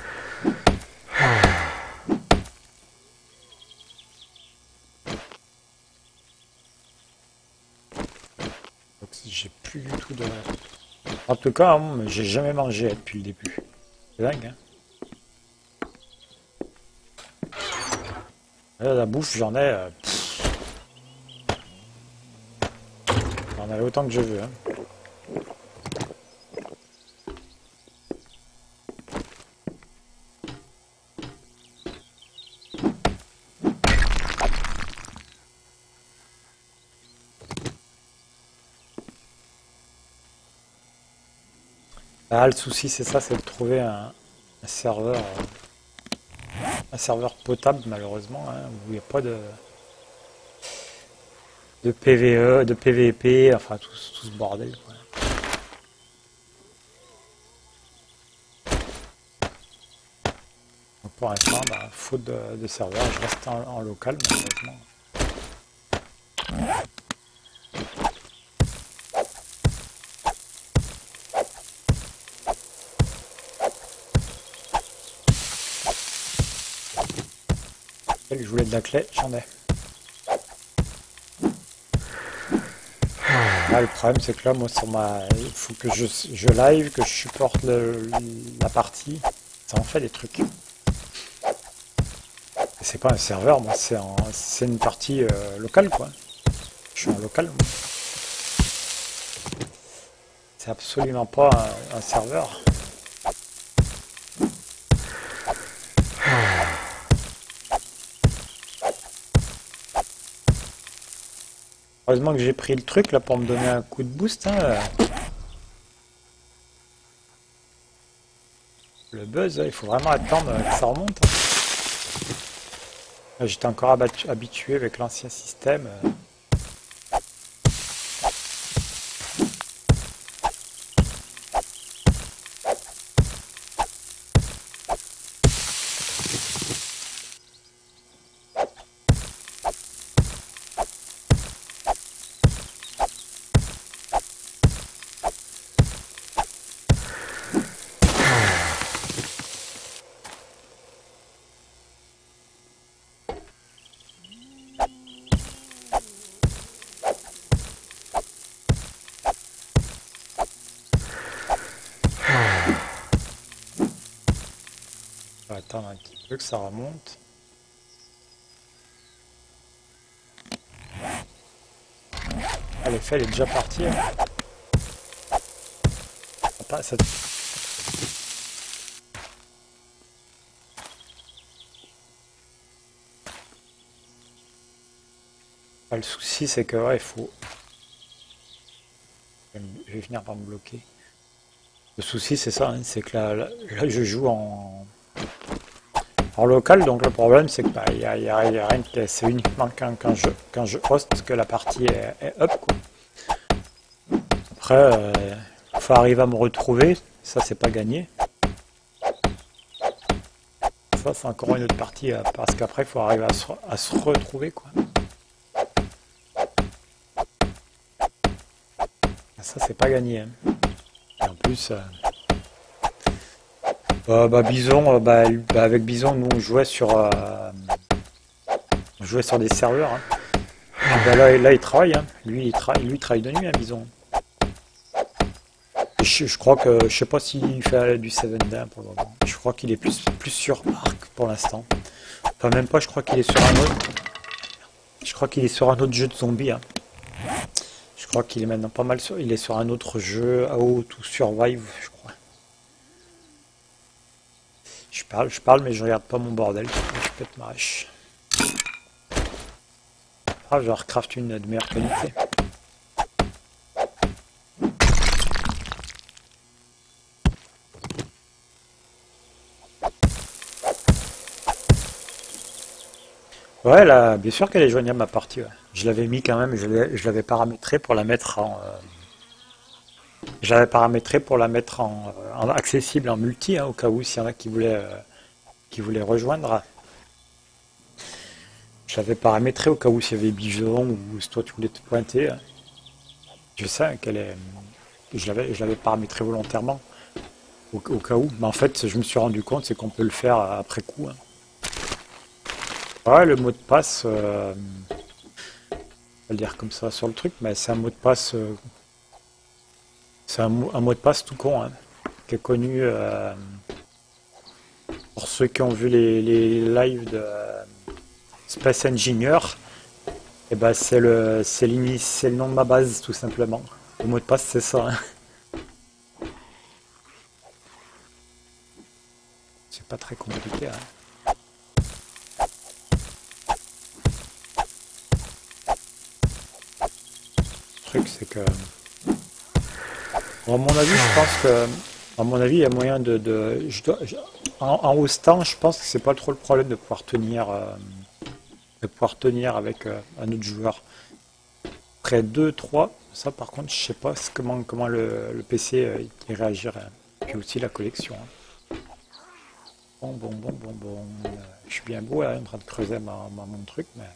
J'ai plus du tout de... En tout cas, j'ai jamais mangé depuis le début. C'est dingue, hein. Là, la bouffe, j'en ai... J'en ai autant que je veux, hein. Ah, le souci, c'est ça, c'est de trouver un serveur potable, malheureusement, hein, où il n'y a pas de PVE, de PVP, enfin tout ce bordel, quoi. Donc pour l'instant, bah, faute de serveur, je reste en local, malheureusement. Je voulais de la clé, j'en ai. Ah, le problème, c'est que là, moi, il faut que je live, que je supporte la partie. Ça en fait des trucs. C'est pas un serveur, moi, c'est une partie locale, quoi. Je suis en local. C'est absolument pas un serveur. Heureusement que j'ai pris le truc là pour me donner un coup de boost, hein. Le buzz, il faut vraiment attendre que ça remonte, hein. J'étais encore habitué avec l'ancien système. On va attendre un petit peu que ça remonte. Ah, l'effet, elle est déjà partie, hein. Pas, ça... Ah, le souci, c'est que ouais, il faut... Je vais finir par me bloquer. Le souci, c'est ça, hein, c'est que là, je joue en local, donc le problème, c'est que bah, y a rien qui... C'est uniquement quand je host que la partie est up, quoi. Après, il faut arriver à me retrouver, ça, c'est pas gagné. Ça, c'est encore une autre partie, parce qu'après, il faut arriver à se retrouver, quoi. Ça, c'est pas gagné, hein. Et en plus... Bison, avec Bison, nous on jouait sur des serveurs, hein. Là, il travaille, hein. Lui, il travaille de nuit, hein, Bison. Et je crois que, je sais pas s'il fait du 7 pour le moment. Je crois qu'il est plus sur Arc pour l'instant. Enfin, même pas, je crois qu'il est sur un autre. Je crois qu'il est sur un autre jeu de zombies, hein. Je crois qu'il est maintenant pas mal sur. Il est sur un autre jeu, AO to Survive, je crois. Je parle, mais je regarde pas mon bordel. Je pète ma rêche. Ah, je recraft une de meilleure qualité. Ouais, là, bien sûr qu'elle est joignable ma partie. Ouais. Je l'avais mis quand même, je l'avais paramétré pour la mettre en. J'avais paramétré pour la mettre en accessible en multi, hein, au cas où s'il y en a qui voulaient rejoindre. Je l'avais paramétré au cas où s'il y avait Bijon ou si toi tu voulais te pointer, hein. Je sais qu'elle est. Je l'avais paramétré volontairement au cas où. Mais en fait, je me suis rendu compte, c'est qu'on peut le faire après coup, hein. Ouais, le mot de passe, on va le dire comme ça sur le truc, mais c'est un mot de passe, c'est un mot de passe tout con, hein, qui est connu pour ceux qui ont vu les lives de Space Engineer. Et ben c'est le nom de ma base tout simplement. Le mot de passe c'est ça, hein. C'est pas très compliqué, hein. Le truc c'est que, bon, à mon avis, je pense que À mon avis, il y a moyen en haut stand, je pense que c'est pas trop le problème de pouvoir tenir avec un autre joueur. Après 2, 3, ça par contre, je sais pas comment le PC il réagirait. Puis aussi la collection, hein. Bon. Je suis bien beau là, en train de creuser mon truc, mais.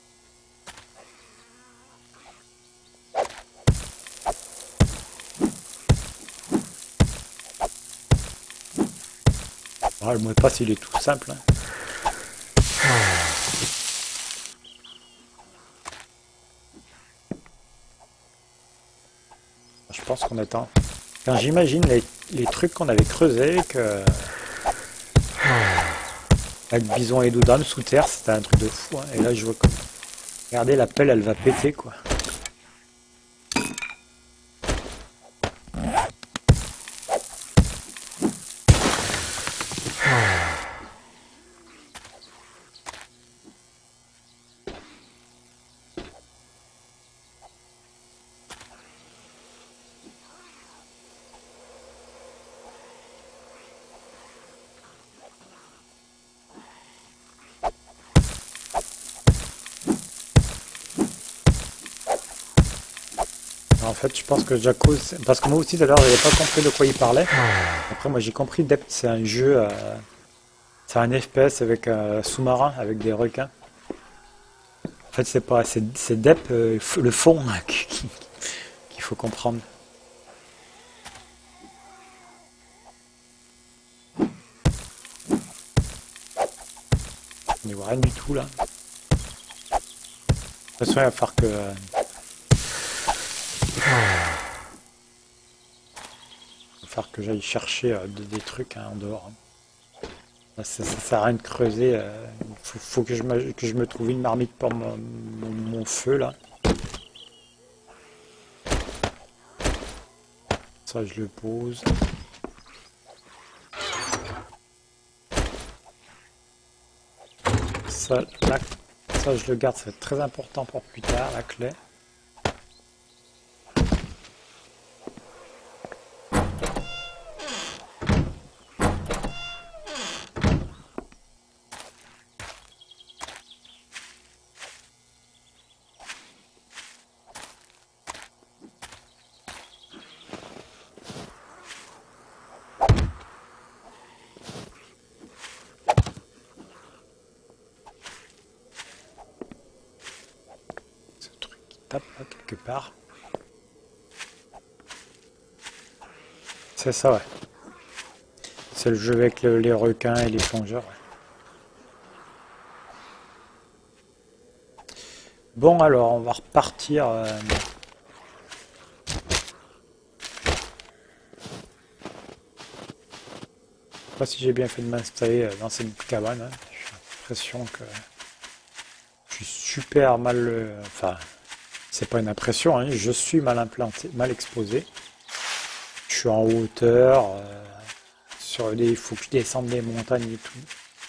Ah, le mot de passe il est tout simple, hein. Je pense qu'on attend. Quand j'imagine les trucs qu'on avait creusés, avec Bison et Doudan sous terre, c'était un truc de fou, hein. Et là je vois comme. Regardez, la pelle elle va péter quoi. En fait, je pense que Jaco, parce que moi aussi tout à l'heure, j'avais pas compris de quoi il parlait. Après, moi j'ai compris Depth, c'est un jeu, c'est un FPS avec un sous-marin, avec des requins. En fait, c'est Depth, le fond qu'il faut comprendre. On n'y voit rien du tout là. De toute façon, il va falloir que. Il va falloir que j'aille chercher des trucs hein, en dehors, hein. Ça sert à rien de creuser. Faut que je me trouve une marmite pour mon feu là. Ça, je le pose. Ça, ça, je le garde, c'est très important pour plus tard, la clé. Tape là, quelque part. C'est ça, ouais. C'est le jeu avec les requins et les plongeurs. Ouais. Bon, alors, on va repartir. Je sais pas si j'ai bien fait de m'installer dans cette cabane. Hein. J'ai l'impression que je suis super mal. Enfin, c'est pas une impression, hein. Je suis mal implanté, mal exposé. Je suis en hauteur. Il faut que je descende des montagnes et tout.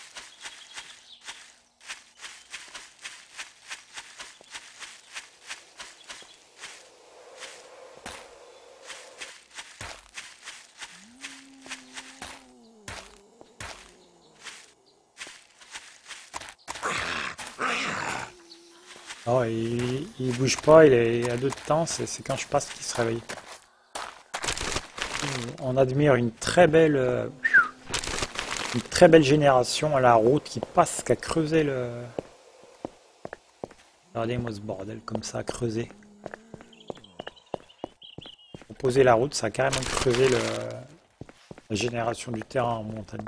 Oh, il bouge pas, il est à deux de temps, c'est quand je passe qu'il se réveille. On admire une très belle génération à la route qui passe, qui a creusé le. Regardez-moi ce bordel comme ça, creuser. Pour poser la route, ça a carrément creusé la génération du terrain en montagne.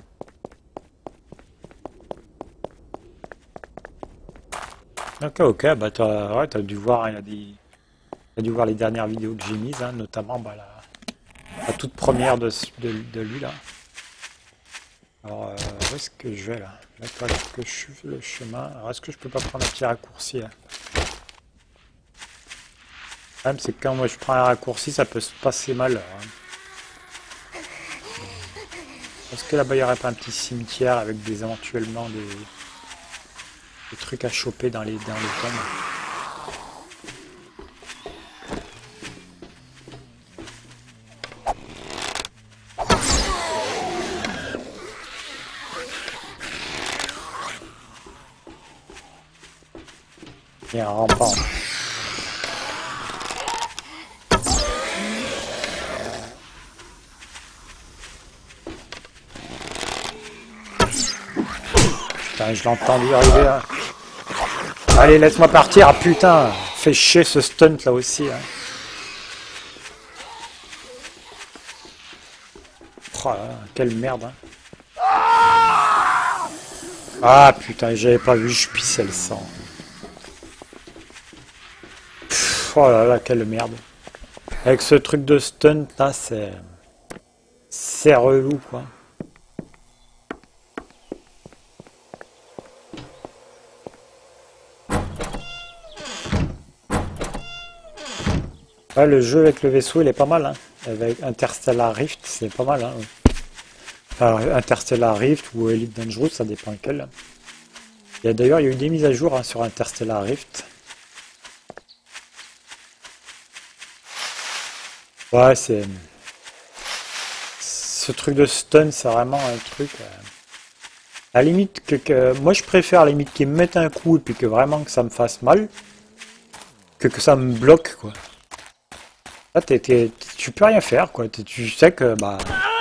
Ok, bah t'as dû voir, t'as dû voir les dernières vidéos que j'ai mises, hein, notamment bah, la toute première de lui là. Alors, où est-ce que je vais là? D'accord, est-ce que je suis le chemin? Alors, est-ce que je peux pas prendre un petit raccourci là? Le problème, c'est que quand moi je prends un raccourci, ça peut se passer mal. Là, hein. Est-ce que là-bas il n'y aurait pas un petit cimetière avec éventuellement des trucs à choper dans les tombes? chien rampant. Putain, je l'ai entendu arriver là. Allez, laisse-moi partir, ah, putain. Fais chier ce stunt là aussi. Hein. Oh là, quelle merde. Hein. Ah putain, j'avais pas vu, je pissais le sang. Pff, oh là là, quelle merde. Avec ce truc de stunt là, c'est relou quoi. Ouais, le jeu avec le vaisseau, il est pas mal. Hein. Avec Interstellar Rift, c'est pas mal. Hein. Enfin, Interstellar Rift ou Elite Dangerous, ça dépend lequel. D'ailleurs, il y a eu des mises à jour hein, sur Interstellar Rift. Ouais, c'est... Ce truc de stun, c'est vraiment un truc... À la limite, moi je préfère à la limite qu'ils me mettent un coup et puis que vraiment que ça me fasse mal, que ça me bloque, quoi. Là, tu peux rien faire, quoi. Tu sais que, bah...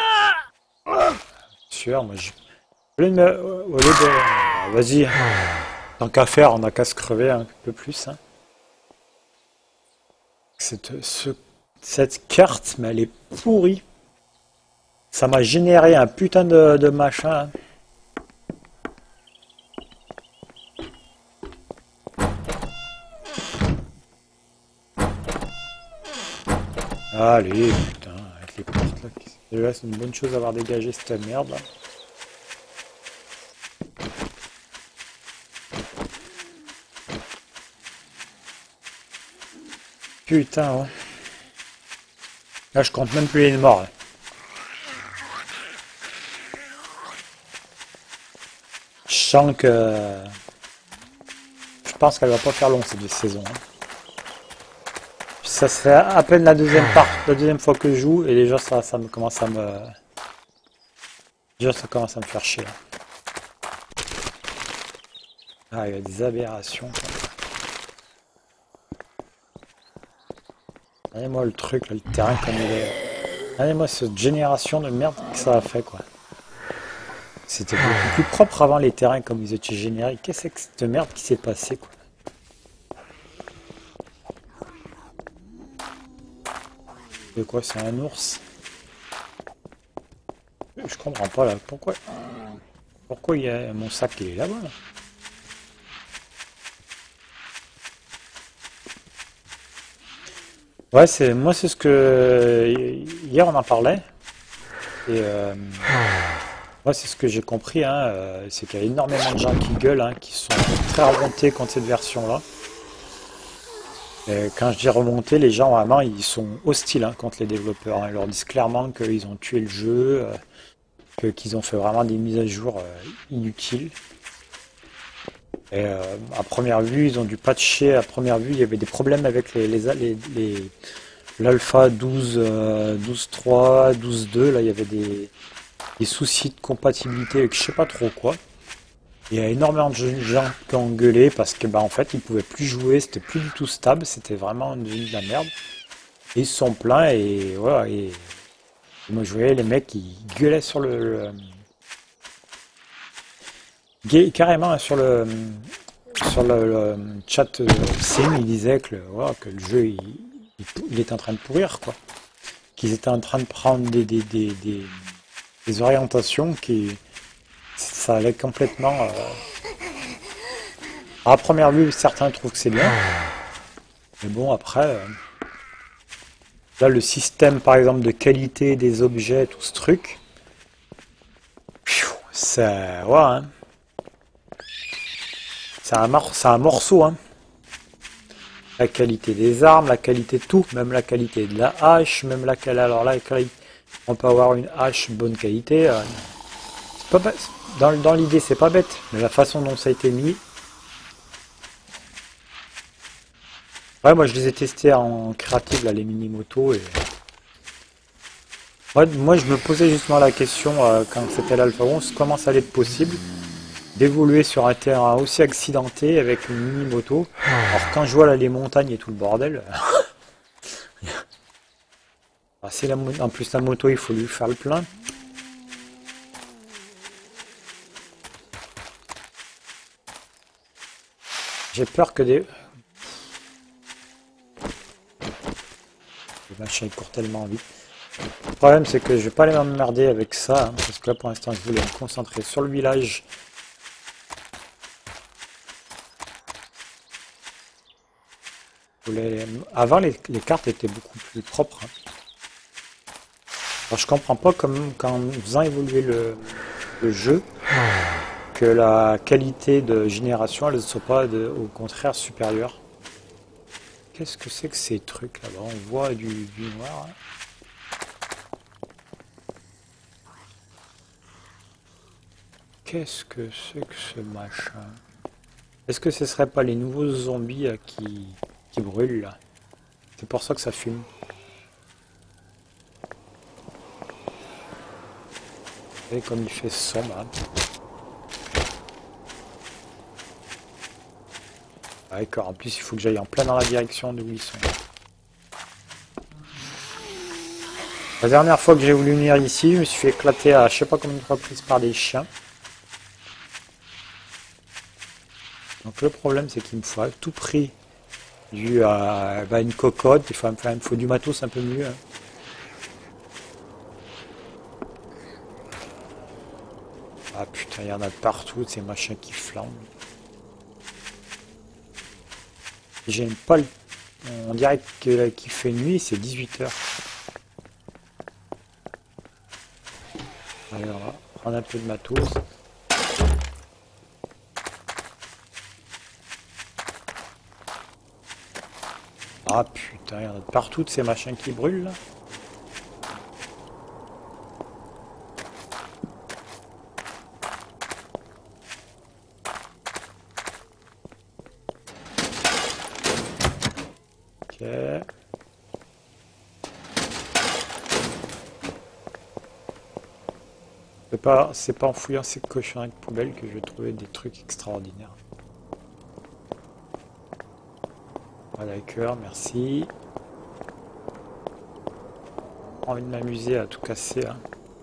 Sûr, moi je... Au lieu de... Vas-y, tant qu'à faire, on n'a qu'à se crever un peu plus. Hein. Cette carte, mais elle est pourrie. Ça m'a généré un putain de machin. Allez, putain, avec les portes là. Déjà, c'est une bonne chose d'avoir dégagé cette merde là. Putain, ouais. Là, je compte même plus les morts. Hein. Je sens que... Je pense qu'elle va pas faire long cette saison. Hein. Ça c'est à peine la deuxième fois que je joue et déjà ça me commence à me... Déjà ça commence à me faire chier. Là. Ah, il y a des aberrations. Regardez-moi le truc, là, le terrain comme il est. Regardez-moi cette génération de merde que ça a fait quoi. C'était beaucoup plus propre avant les terrains comme ils étaient générés. Qu'est-ce que c'est que cette merde qui s'est passée quoi? De quoi c'est un ours? Je comprends pas là. Pourquoi il y a mon sac qui est là-bas là? Ouais, moi c'est ce que hier on en parlait et moi c'est ce que j'ai compris hein, c'est qu'il y a énormément de gens qui gueulent hein, qui sont très remontés contre cette version là. Et quand je dis remonter, les gens vraiment ils sont hostiles hein, contre les développeurs. Hein. Ils leur disent clairement qu'ils ont tué le jeu, qu'ils ont fait vraiment des mises à jour inutiles. Et à première vue, ils ont dû patcher. À première vue, il y avait des problèmes avec l'alpha 12.3, 12.2. Là, il y avait des soucis de compatibilité avec je sais pas trop quoi. Il y a énormément de gens qui ont gueulé parce que bah en fait ils pouvaient plus jouer, c'était plus du tout stable, c'était vraiment de la merde. Et ils se sont plaints et voilà et moi je voyais les mecs qui gueulaient sur carrément sur le chat Sim, ils disaient que voilà, que le jeu il est en train de pourrir quoi. Qu'ils étaient en train de prendre des orientations qui ça allait complètement... À première vue, certains trouvent que c'est bien. Mais bon, après... Là, le système, par exemple, de qualité des objets, tout ce truc... C'est... Ouais, hein. C'est un morceau, hein. La qualité des armes, la qualité de tout, même la qualité de la hache, même laquelle... Alors là, on peut avoir une hache bonne qualité. C'est pas... Dans l'idée, c'est pas bête, mais la façon dont ça a été mis... Ouais, moi je les ai testés en créative, là, les mini-motos, et... Ouais, moi je me posais justement la question, quand c'était l'Alpha 11, comment ça allait être possible d'évoluer sur un terrain aussi accidenté avec une mini-moto. Alors quand je vois là les montagnes et tout le bordel, en plus la moto il faut lui faire le plein. J'ai peur que les machins ils courent tellement vite. Le problème c'est que je vais pas aller m'emmerder avec ça, hein, parce que là pour l'instant je voulais me concentrer sur le village. Avant les cartes étaient beaucoup plus propres. Hein. Alors je comprends pas comme qu'en faisant évoluer le jeu, que la qualité de génération elle ne soit pas au contraire supérieure. Qu'est-ce que c'est que ces trucs là-bas? On voit du noir. Hein. Qu'est-ce que c'est que ce machin? Est-ce que ce serait pas les nouveaux zombies qui brûlent là? C'est pour ça que ça fume. Et comme il fait sombre. Hein. D'accord, en plus il faut que j'aille en plein dans la direction d'où ils sont. La dernière fois que j'ai voulu venir ici, je me suis fait éclater à je sais pas combien de reprises par des chiens. Donc le problème c'est qu'il me faut à tout prix une cocotte, il me faut du matos un peu mieux. Hein. Ah putain, il y en a partout, ces machins qui flambent. J'aime pas le... On dirait qu'il fait nuit, c'est 18 h. Allez, on va prendre un peu de matos. Ah putain, il y en a partout de ces machins qui brûlent là. Ok. C'est pas en fouillant ces cochonneries de poubelle que je vais trouver des trucs extraordinaires. Ah d'accord, merci. J'ai envie de m'amuser à tout casser. Hein.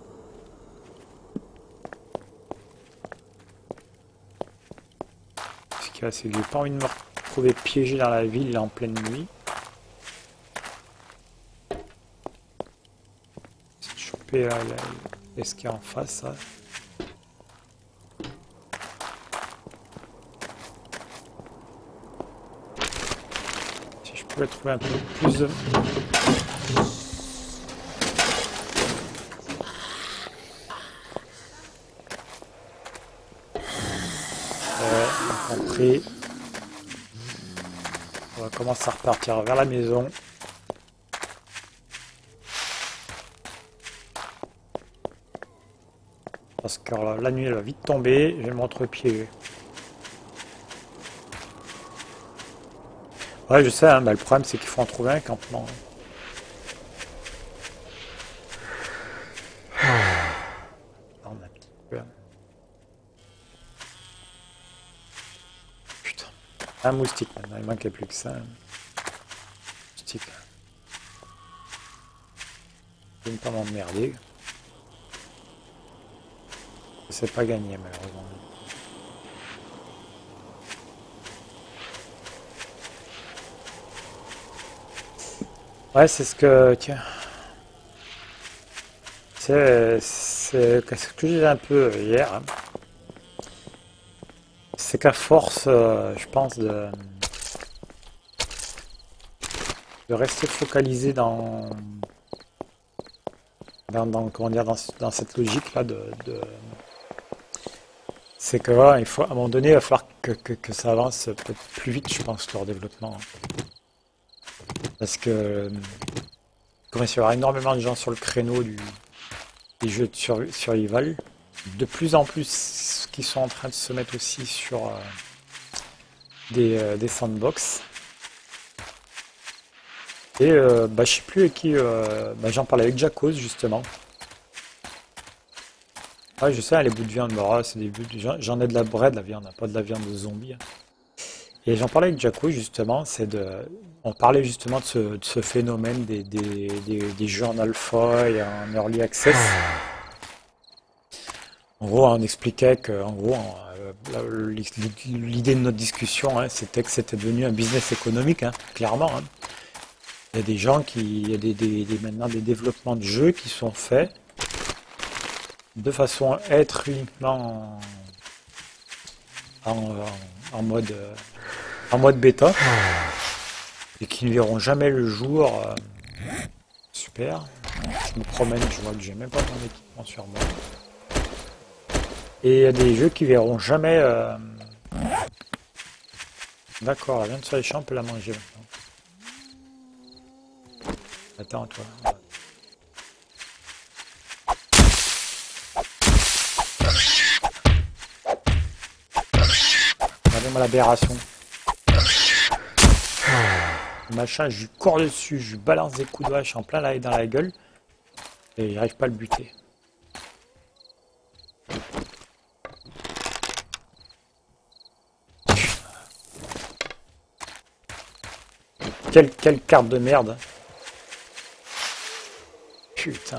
Ce qu'il y a, c'est que j'ai pas envie de me retrouver piégé dans la ville en pleine nuit. C'est de choper ce qu'il y a en face. Là. Si je pouvais trouver un peu plus de... compris. On va commencer à repartir vers la maison. Parce que la nuit elle va vite tomber, je vais me retrouver piégé. Ouais je sais, hein, le problème c'est qu'il faut en trouver un campement. Putain. Un moustique maintenant, il manquait plus que ça. Moustique. Je ne vais pas m'emmerder. C'est pas gagné malheureusement. Ouais, c'est ce que... Tiens. C'est ce que je disais un peu hier. Hein. C'est qu'à force, je pense, de rester focalisé comment dire, dans cette logique-là c'est que voilà, il faut, à un moment donné, il va falloir que ça avance peut-être plus vite, je pense, leur développement. Parce que il commence à y avoir énormément de gens sur le créneau des jeux de survival. De plus en plus qui sont en train de se mettre aussi sur des sandbox. Et je sais plus avec qui, j'en parlais avec Jacos justement. Ah, je sais, les bouts de viande, bah, c'est des bouts j'en ai de la vraie de la viande, hein, pas de la viande de zombie, hein. Et j'en parlais avec Jaco justement, on parlait justement de ce phénomène des jeux en alpha et en early access. En gros, on expliquait que, en gros, l'idée de notre discussion, hein, c'était que c'était devenu un business économique, hein, clairement, hein. Il y a des gens il y a maintenant des développements de jeux qui sont faits de façon à être uniquement en, en mode, en mode bêta et qui ne verront jamais le jour. Super. Je me promène, je vois que j'ai même pas mon équipement sur moi. Et il y a des jeux qui verront jamais. D'accord, la viande sur les champs, on peut la manger maintenant. Attends, toi. Regardez-moi l'aberration. Le machin, je lui cours dessus, je lui balance des coups de hache en plein dans la gueule. Et j'arrive pas à le buter. Quelle carte de merde. Putain.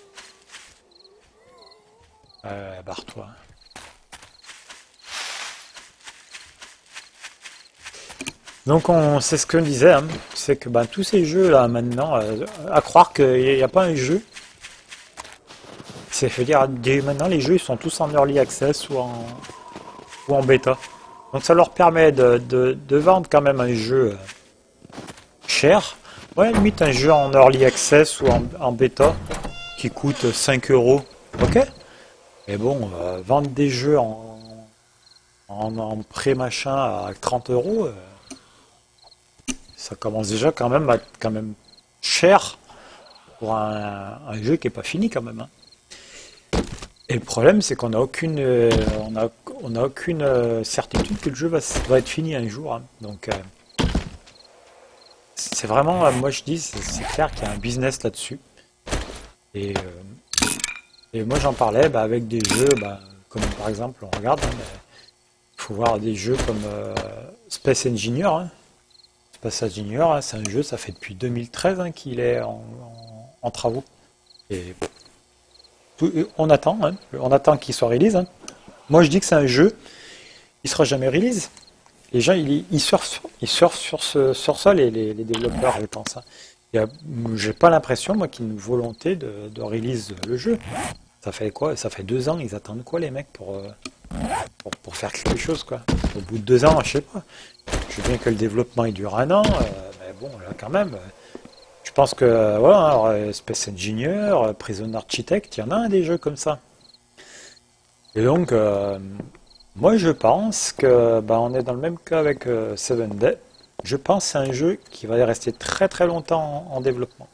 Barre-toi. Donc c'est ce que je disais, hein, c'est que tous ces jeux là maintenant, à croire qu'il n'y a pas un jeu, c'est, je veux dire, maintenant les jeux ils sont tous en early access ou en bêta. Donc ça leur permet de vendre quand même un jeu cher. Ouais, limite un jeu en early access ou en bêta qui coûte 5 euros. Ok. Mais bon, vendre des jeux en pré-machin à 30 euros, ça commence déjà quand même à être quand même cher pour un jeu qui est pas fini quand même, hein. Et le problème, c'est qu'on n'a aucune, on a aucune certitude que le jeu va être fini un jour, hein. Donc, c'est vraiment, moi je dis, c'est clair qu'il y a un business là-dessus. Et, moi j'en parlais avec des jeux, comme par exemple, on regarde, hein, il faut voir des jeux comme Space Engineer, hein. Space Engineer, hein, c'est un jeu, ça fait depuis 2013 hein, qu'il est en travaux. Et on attend, hein, on attend qu'il soit release, hein. Moi je dis que c'est un jeu, il sera jamais release. Les gens ils surfent sur ça les développeurs, je pense, hein. J'ai pas l'impression moi qu'il y ait une volonté de release le jeu. Ça fait quoi? Ça fait 2 ans, ils attendent quoi les mecs pour faire quelque chose quoi. Au bout de 2 ans, je sais pas. Je veux bien que le développement il dure un an, mais bon là quand même. Je pense que voilà, alors, Space Engineer, Prison Architect, il y en a un des jeux comme ça. Et donc moi je pense que on est dans le même cas avec Seven Day. Je pense que c'est un jeu qui va rester très très longtemps en développement.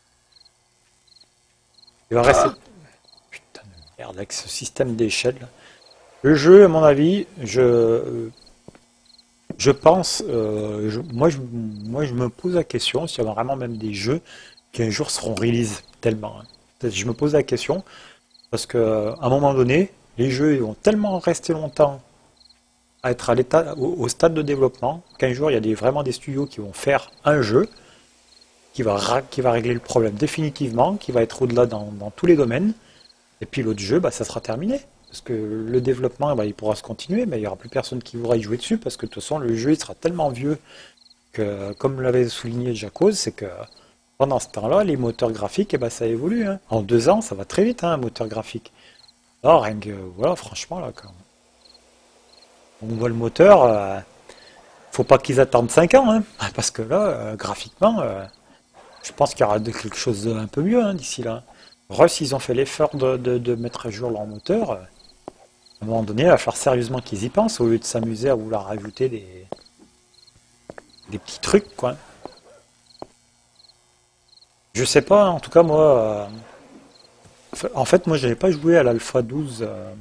Il va rester. Putain de merde avec ce système d'échelle. Le jeu, à mon avis, je pense, moi je me pose la question s'il y a vraiment même des jeux qui un jour seront release tellement, hein. Je me pose la question parce que à un moment donné, les jeux ils vont tellement rester longtemps à être à l'état, au stade de développement qu'un jour il y a vraiment des studios qui vont faire un jeu qui va régler le problème définitivement, qui va être au-delà dans tous les domaines, et puis l'autre jeu, ça sera terminé. Parce que le développement, il pourra se continuer, mais il n'y aura plus personne qui voudra y jouer dessus, parce que de toute façon, le jeu il sera tellement vieux que, comme l'avait souligné Jacques, c'est que pendant ce temps-là, les moteurs graphiques, ça évolue, hein. En 2 ans, ça va très vite, hein, un moteur graphique. Alors, rien que, voilà, franchement, là, quand on voit le moteur, faut pas qu'ils attendent 5 ans, hein, parce que là, graphiquement, je pense qu'il y aura quelque chose d'un peu mieux hein, d'ici là. Rust, ils ont fait l'effort de mettre à jour leur moteur. À un moment donné, il va falloir sérieusement qu'ils y pensent au lieu de s'amuser à vouloir rajouter des petits trucs, quoi. Je sais pas, en tout cas, moi. En fait, moi, j'avais pas joué à l'Alpha 12.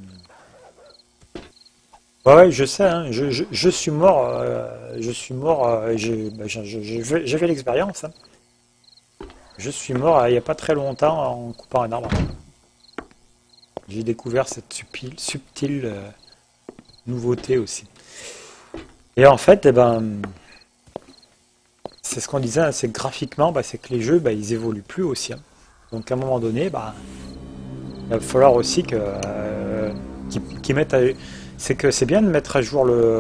Ouais, je sais, hein, je suis mort. Je suis mort. J'ai fait l'expérience, hein. Je suis mort il n'y a pas très longtemps en coupant un arbre. J'ai découvert cette subtile nouveauté aussi. Et en fait, eh ben, c'est ce qu'on disait, hein, c'est que graphiquement, bah, c'est que les jeux, bah, ils évoluent plus aussi, hein. Donc à un moment donné, bah, il va falloir aussi que qu'ils mettent c'est que c'est bien de mettre à jour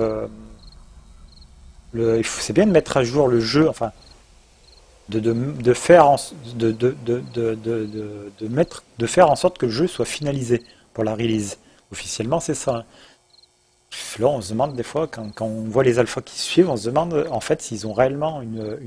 c'est bien de mettre à jour le jeu, enfin de faire de faire en sorte que le jeu soit finalisé pour la release. Officiellement, c'est ça, hein. Là, on se demande des fois, quand on voit les alphas qui suivent, on se demande en fait s'ils ont réellement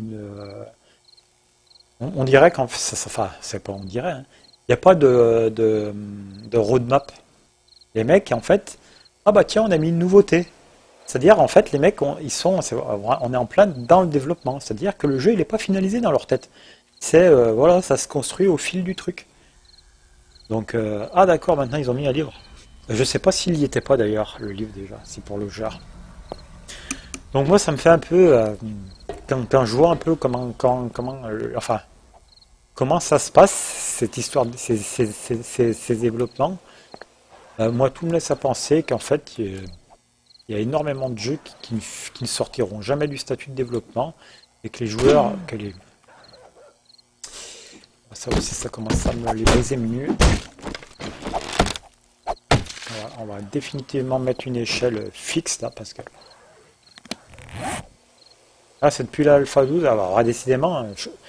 on dirait qu'en fait, enfin, c'est pas on dirait, hein. Il n'y a pas de roadmap. Les mecs, en fait, ah bah tiens, on a mis une nouveauté. C'est-à-dire, en fait, les mecs, on est en plein dans le développement. C'est-à-dire que le jeu, il n'est pas finalisé dans leur tête. Voilà, ça se construit au fil du truc. Donc, ah d'accord, maintenant ils ont mis un livre. Je sais pas s'il y était pas d'ailleurs, le livre déjà, c'est pour le genre. Donc moi, ça me fait un peu, quand je vois un peu enfin, comment ça se passe, cette histoire, ces développements, moi, tout me laisse à penser qu'en fait, il y a énormément de jeux qui ne sortiront jamais du statut de développement et que les joueurs, ça aussi, ça commence à me les briser menus. On va définitivement mettre une échelle fixe là parce que là, c'est depuis l'alpha 12. Alors, décidément,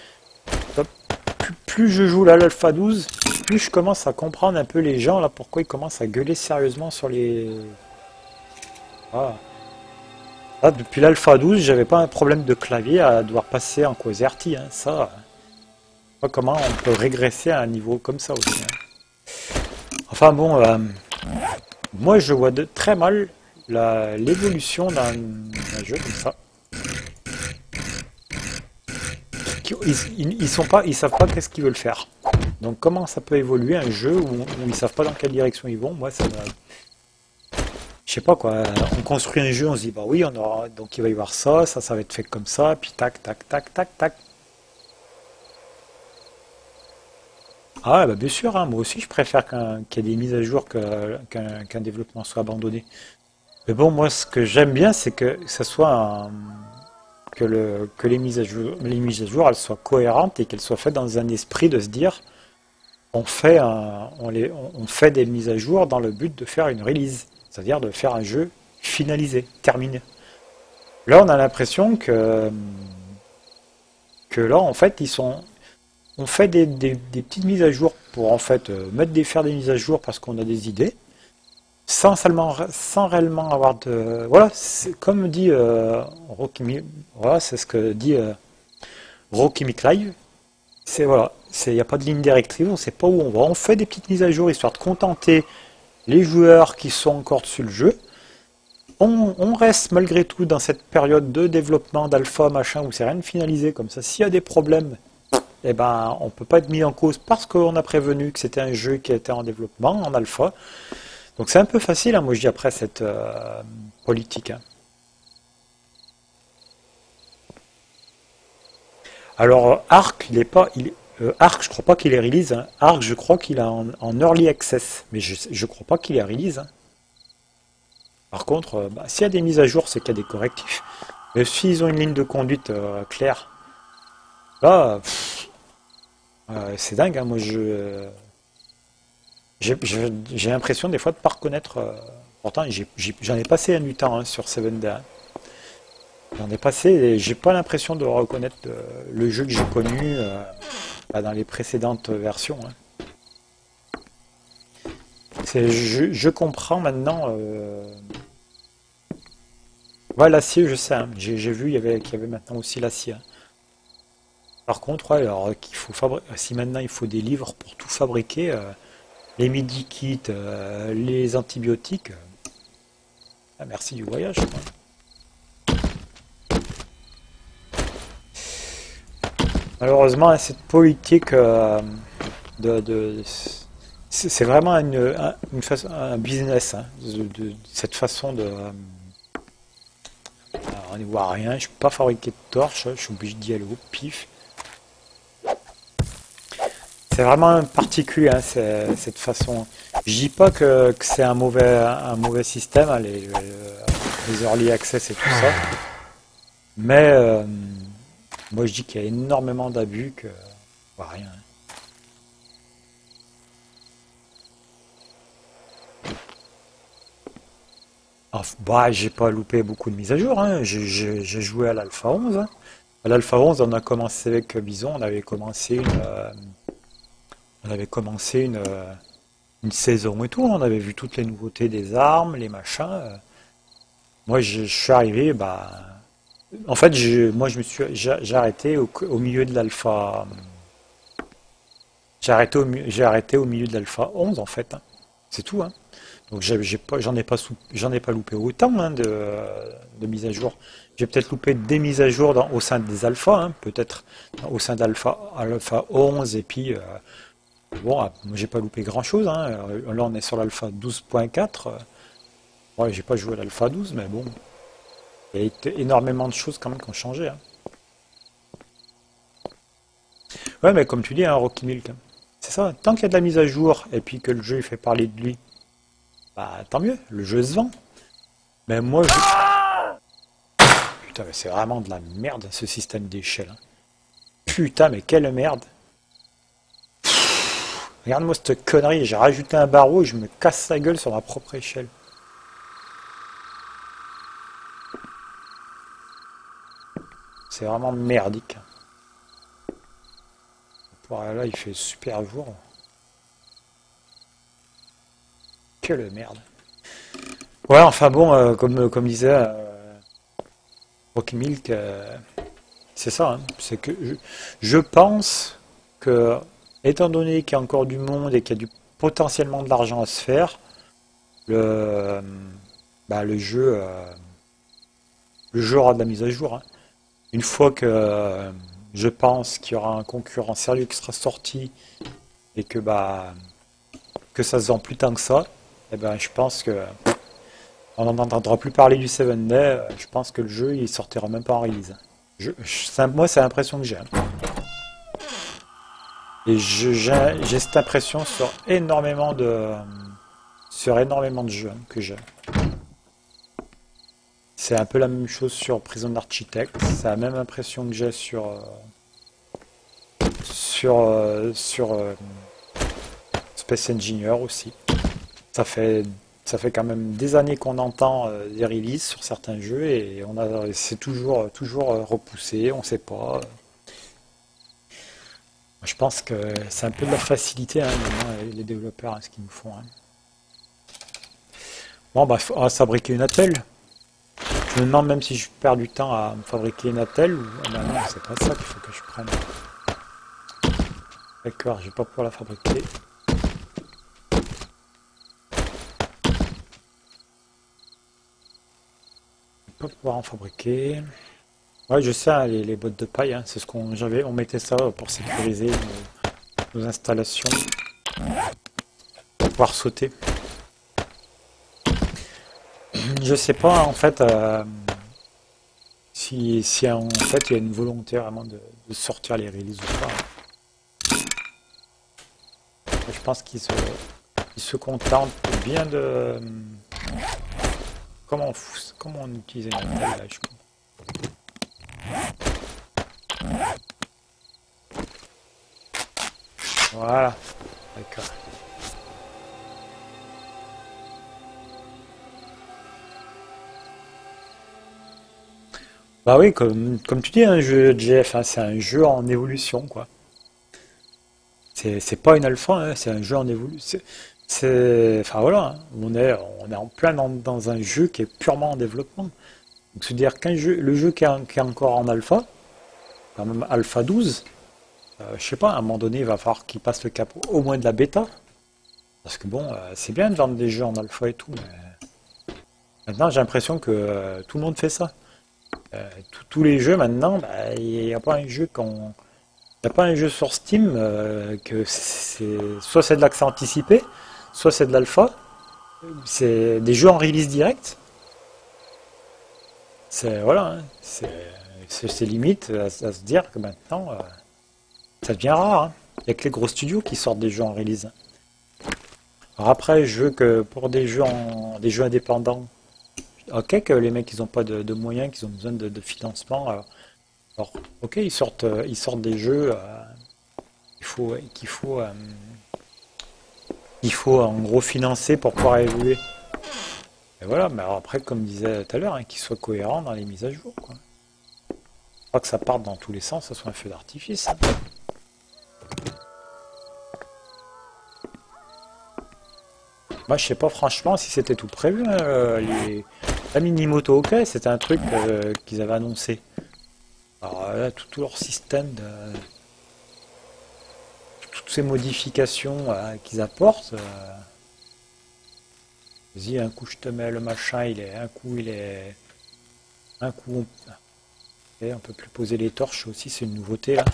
plus je joue l'alpha 12, plus je commence à comprendre un peu les gens là, pourquoi ils commencent à gueuler sérieusement sur les. Voilà. Là, depuis l'alpha 12, j'avais pas un problème de clavier à devoir passer en QWERTY, hein. Ça, pas comment on peut régresser à un niveau comme ça aussi, hein. Enfin bon, moi je vois très mal l'évolution d'un jeu comme ça. Ils savent pas qu'est-ce qu'ils veulent faire. Donc comment ça peut évoluer un jeu où ils savent pas dans quelle direction ils vont? Moi ça me. Je sais pas quoi, on construit un jeu, on se dit bah oui, on aura, donc il va y avoir ça, ça va être fait comme ça, puis tac, tac, tac, tac, tac. Ah bah bien sûr, hein, moi aussi je préfère qu'il y ait des mises à jour qu'un développement soit abandonné. Mais bon, moi ce que j'aime bien, c'est que ça soit que les mises à jour, elles soient cohérentes et qu'elles soient faites dans un esprit de se dire, on fait des mises à jour dans le but de faire une release, c'est-à-dire de faire un jeu finalisé, terminé. Là, on a l'impression que là, en fait, on fait des petites mises à jour pour en fait faire des mises à jour parce qu'on a des idées, sans réellement avoir de. Voilà, c'est comme dit voilà, c'est ce que dit Rocky McLive. C'est voilà, il n'y a pas de ligne directrice, on ne sait pas où on va. On fait des petites mises à jour histoire de contenter les joueurs qui sont encore dessus le jeu. On reste malgré tout dans cette période de développement d'alpha, machin, où c'est rien de finalisé. Comme ça, s'il y a des problèmes, eh ben, on ne peut pas être mis en cause parce qu'on a prévenu que c'était un jeu qui était en développement, en alpha. Donc c'est un peu facile, hein, moi je dis après cette politique, hein. Alors Arc, Arc, je crois pas qu'il est release, hein. Arc, je crois qu'il est en early access, mais je crois pas qu'il est release, hein. Par contre, bah, s'il y a des mises à jour, c'est qu'il y a des correctifs. Mais s'ils ont une ligne de conduite claire, là, c'est dingue, hein. Moi j'ai l'impression des fois de ne pas reconnaître. Pourtant, j'en ai passé du temps, hein, sur Seven Day, hein. J'en ai passé et j'ai pas l'impression de reconnaître le jeu que j'ai connu dans les précédentes versions, hein. Je comprends maintenant. Ouais, l'acier, je sais, hein. J'ai vu qu'il y avait maintenant aussi l'acier, hein. Par contre, ouais, alors si maintenant il faut des livres pour tout fabriquer, les midi-kits, les antibiotiques, merci du voyage, quoi. Malheureusement, cette politique c'est vraiment un business, hein, cette façon de. On n'y voit rien, je ne peux pas fabriquer de torches, je suis obligé d'y aller au pif. C'est vraiment particulier, hein, cette façon. Je dis pas que c'est un mauvais système, hein, les early access et tout ça, mais moi je dis qu'il y a énormément d'abus que bah, rien. Bah, j'ai pas loupé beaucoup de mises à jour, hein. J'ai joué à l'Alpha 11. Hein. À l'Alpha 11, on a commencé avec Bison, on avait commencé une saison et tout, on avait vu toutes les nouveautés des armes, les machins. Moi, je suis arrivé, bah, en fait, moi, j'ai arrêté au milieu de l'Alpha. J'ai arrêté au milieu de l'Alpha 11, en fait. Hein. C'est tout, hein. Donc j'en ai pas loupé autant hein, de mises à jour. J'ai peut-être loupé des mises à jour au sein des alphas, hein, peut-être au sein d'alpha 11 et puis bon, moi j'ai pas loupé grand-chose. Hein. Là on est sur l'alpha 12.4. Ouais, j'ai pas joué à l'alpha 12, mais bon, il y a énormément de choses quand même qui ont changé. Hein. Ouais, mais comme tu dis, hein, Rocky Milk, hein, c'est ça. Tant qu'il y a de la mise à jour et puis que le jeu il fait parler de lui, bah tant mieux, le jeu se vend. Mais moi, putain, mais c'est vraiment de la merde ce système d'échelle. Hein. Putain, mais quelle merde. Regarde-moi cette connerie, j'ai rajouté un barreau et je me casse la gueule sur ma propre échelle. C'est vraiment merdique. Voilà, là, il fait super jour. Quelle merde. Ouais, enfin bon, comme disait Rocky Milk, c'est ça. Hein, c'est que je pense que, étant donné qu'il y a encore du monde et qu'il y a potentiellement de l'argent à se faire, le, bah, le jeu aura de la mise à jour. Hein. Une fois que je pense qu'il y aura un concurrent sérieux qui sera sorti et que bah que ça se vend plus tant que ça, eh ben je pense que on n'en entendra plus parler du 7 Day. Je pense que le jeu il sortira même pas en release. Moi c'est l'impression que j'ai. Hein. Et j'ai cette impression sur énormément de jeux hein, que j'ai. C'est un peu la même chose sur Prison Architect. C'est la même impression que j'ai sur Space Engineer aussi. Ça fait quand même des années qu'on entend des releases sur certains jeux et c'est toujours repoussé, on sait pas. Je pense que c'est un peu de la facilité, hein, maintenant, les développeurs, hein, ce qu'ils nous font. Hein. Bon, bah, il faudra se fabriquer une attelle. Je me demande même si je perds du temps à me fabriquer une attelle ou... Ah bah non, c'est pas ça qu'il faut que je prenne. D'accord, je vais pas pouvoir la fabriquer. Je vais pas pouvoir en fabriquer. Ouais, je sais, hein, les bottes de paille, hein, c'est ce on mettait ça pour sécuriser nos installations, pour pouvoir sauter. Je sais pas en fait si en fait il y a une volonté vraiment de sortir les releases ou pas. Je pense qu'ils se contentent bien de comment on utilisait une attelle là, je pense. Voilà, d'accord. Bah oui, comme tu dis, un jeu GF, hein, c'est un jeu en évolution, quoi. C'est pas une alpha, hein, c'est un jeu en évolution. Enfin voilà, hein, on est en plein dans un jeu qui est purement en développement. Donc c'est-à-dire le jeu qui est encore en alpha, quand même alpha 12, je sais pas, à un moment donné, il va falloir qu'il passe le cap au moins de la bêta. Parce que bon, c'est bien de vendre des jeux en alpha et tout, mais maintenant j'ai l'impression que tout le monde fait ça. Tous les jeux maintenant, bah, il n'y a pas un jeu il n'y a pas un jeu sur Steam que soit c'est de l'accès anticipé, soit c'est de l'alpha. C'est des jeux en release direct. C'est voilà, hein, c'est limite à se dire que maintenant ça devient rare. Hein. Il n'y a que les gros studios qui sortent des jeux en release. Alors après, je veux que pour des jeux indépendants, ok, que les mecs ils ont pas de moyens, qu'ils ont besoin de financement. Alors, ok, ils sortent des jeux qu'il faut en gros financer pour pouvoir évoluer. Et voilà, mais alors après, comme disait tout à l'heure, hein, qu'ils soient cohérents dans les mises à jour, quoi. Pas que ça parte dans tous les sens, ça soit un feu d'artifice, hein. Moi, je sais pas franchement si c'était tout prévu, hein, la Minimoto, ok, c'était un truc qu'ils avaient annoncé. Alors là, tout leur système toutes ces modifications qu'ils apportent. Vas-y, un coup je te mets le machin, un coup on peut plus poser les torches aussi, c'est une nouveauté là.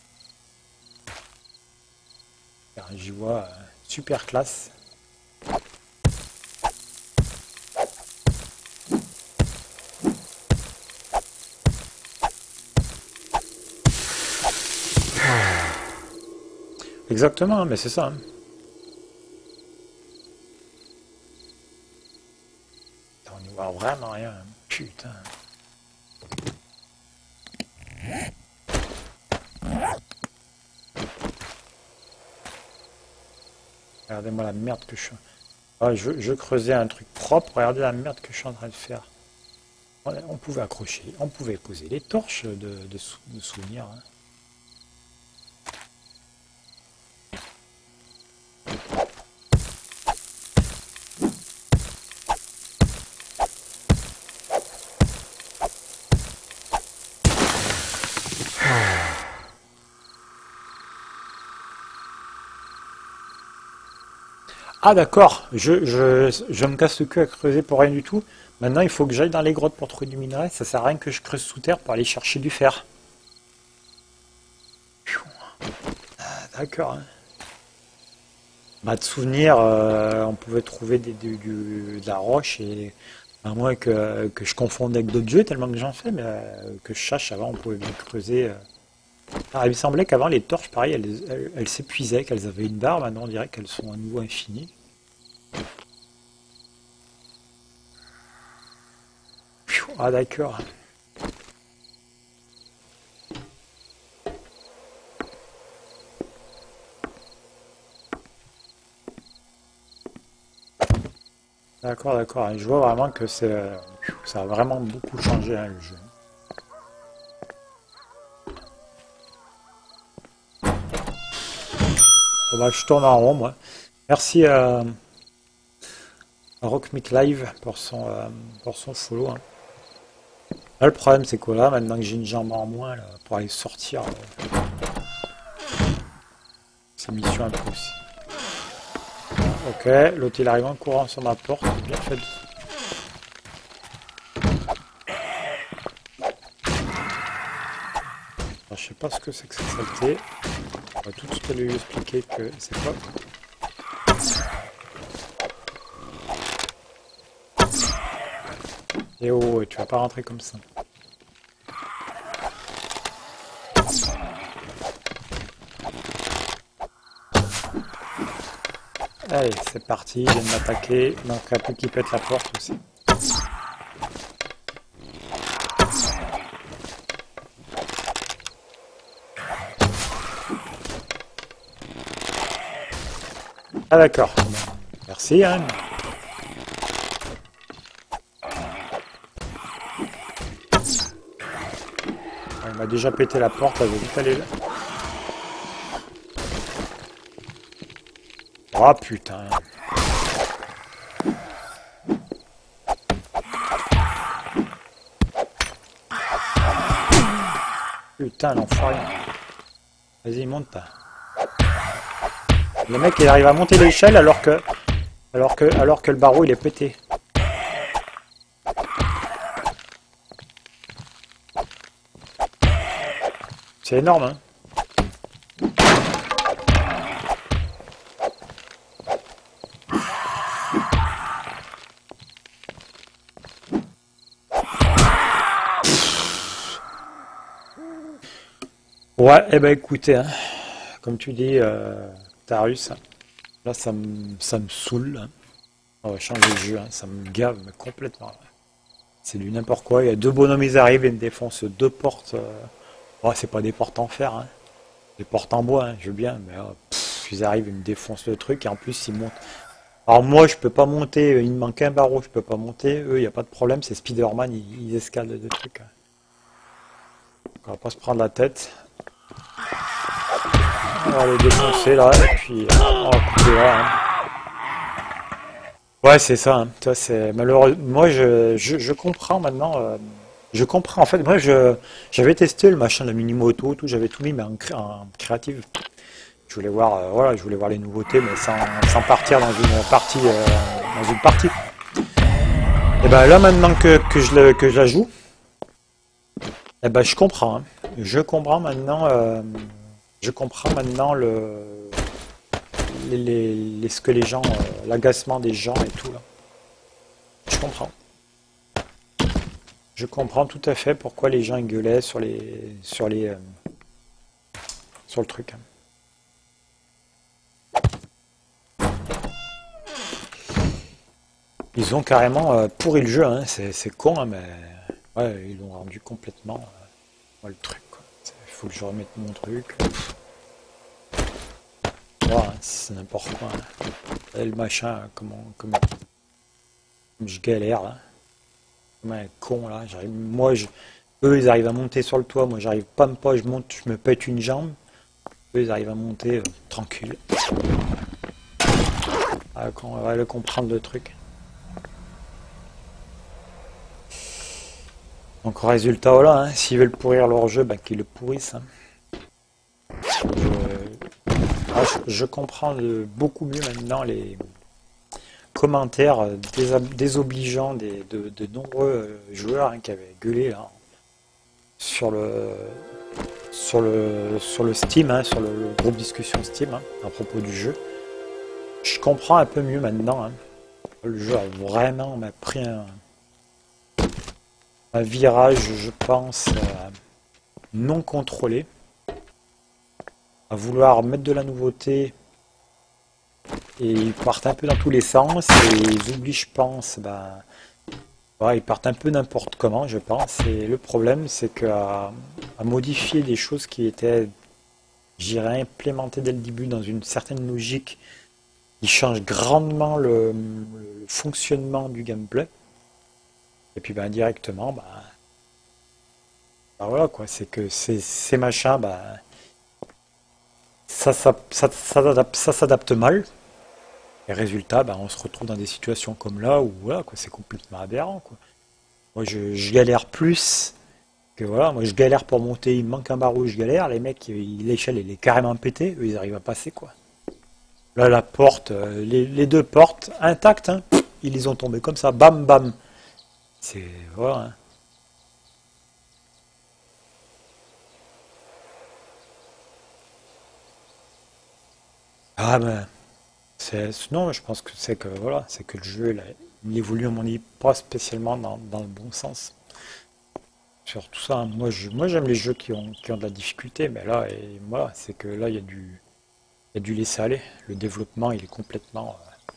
J'y vois super classe. Exactement, mais c'est ça, hein. On n'y voit vraiment rien, hein. Putain. Regardez-moi la merde que je suis. Ah, je creusais un truc propre, regardez la merde que je suis en train de faire. On pouvait accrocher, on pouvait poser les torches de souvenirs, hein. Ah d'accord, je me casse le cul à creuser pour rien du tout. Maintenant il faut que j'aille dans les grottes pour trouver du minerai. Ça sert à rien que je creuse sous terre pour aller chercher du fer. Ah, d'accord, hein. Bah, de souvenirs, on pouvait trouver de la roche et à moins que je confonde avec d'autres jeux tellement que j'en fais, mais que je cherche avant on pouvait bien creuser. Ah, il me semblait qu'avant les torches, pareil, elles s'épuisaient, qu'elles avaient une barre. Maintenant on dirait qu'elles sont à nouveau infinies. Ah d'accord. D'accord, d'accord. Et je vois vraiment que ça a vraiment beaucoup changé, hein, le jeu. Bon, bah, je tourne en rond, moi. Merci à Rockmic Live pour son follow, hein. Là, le problème, c'est quoi là, maintenant que j'ai une jambe en moins là, pour aller sortir ces missions impossibles. Ok, l'autre il arrive en courant sur ma porte, bien fait. Alors, je sais pas ce que c'est que cette saleté. On va tout de suite lui expliquer que c'est pas. Et oh, tu vas pas rentrer comme ça. Allez, c'est parti, il vient de m'attaquer. Donc, il n'y a plus qui pète la porte aussi. Ah d'accord. Merci, hein. Il m'a déjà pété la porte, elle veut vite aller là. Oh putain. Putain, l'enfoiré. Vas-y, monte pas. Le mec, il arrive à monter l'échelle alors que le barreau, il est pété. C'est énorme, hein. Ouais, eh ben écoutez, hein, comme tu dis, Tarus, Là, ça me saoule, hein. On va changer de jeu, hein. Ça me gave mais complètement, là. C'est du n'importe quoi. Il y a deux bonhommes, ils arrivent et me défoncent deux portes. Oh, c'est pas des portes en fer, hein. Des portes en bois, hein, je veux bien, mais ils arrivent, ils me défoncent le truc et en plus ils montent. Alors moi, je peux pas monter, il me manque un barreau, je peux pas monter. Eux, il n'y a pas de problème, c'est Spider-Man, ils escaladent des trucs, hein. On va pas se prendre la tête. On va les défoncer là, et puis on va couper là, hein. Ouais, c'est ça, hein. Ça, c'est malheureux. Moi, je comprends maintenant. Je comprends. En fait, moi, j'avais testé le machin de la mini-moto, tout. J'avais tout mis, mais en créative. Je voulais voir, voilà, je voulais voir les nouveautés, mais sans partir dans une partie, dans une partie. Et ben là, maintenant que je la joue, et ben je comprends, hein. Je comprends maintenant ce que les gens, l'agacement des gens et tout là. Je comprends. Je comprends tout à fait pourquoi les gens gueulaient sur le truc, hein. Ils ont carrément pourri le jeu, hein. C'est con, hein, mais ouais, ils l'ont rendu complètement ouais, le truc, quoi. Il faut que je remette mon truc. Ouais, hein, c'est n'importe quoi, hein. Et le machin, comment je galère là. Comme un con là. Eux ils arrivent à monter sur le toit, moi j'arrive pas, je monte, je me pète une jambe. Eux ils arrivent à monter tranquille. Ah, on va le comprendre le truc. Donc résultat voilà, hein, s'ils veulent pourrir leur jeu, bah, qu'ils le pourrissent, hein. Je comprends beaucoup mieux maintenant les commentaires désobligeants de nombreux joueurs, hein, qui avaient gueulé là, sur le Steam, hein, sur le groupe discussion Steam, hein, à propos du jeu. Je comprends un peu mieux maintenant, hein. Le jeu a vraiment pris un virage, je pense, non contrôlé, à vouloir mettre de la nouveauté, et ils partent un peu dans tous les sens, et ils oublient, je pense, ouais, ils partent un peu n'importe comment, je pense, et le problème, c'est qu'à modifier des choses qui étaient, j'irais, implémentées dès le début dans une certaine logique, ils changent grandement le fonctionnement du gameplay, et puis indirectement, voilà quoi, c'est que ces machins, ça s'adapte mal. Et résultat, on se retrouve dans des situations comme là où voilà quoi, c'est complètement aberrant quoi. Moi je galère plus que voilà, moi je galère pour monter, il me manque un barreau, je galère, les mecs, l'échelle elle est carrément pétée, eux ils arrivent à passer quoi. Là la porte, les deux portes intactes, hein, ils les ont tombées comme ça, bam bam. C'est voilà, hein. Ah ben. Non, je pense que c'est que voilà, c'est que le jeu là, il évolue à mon avis pas spécialement dans le bon sens. Sur tout ça, hein. Moi j'aime les jeux qui ont de la difficulté, mais là et voilà, c'est que là il y a du laisser aller. Le développement il est complètement,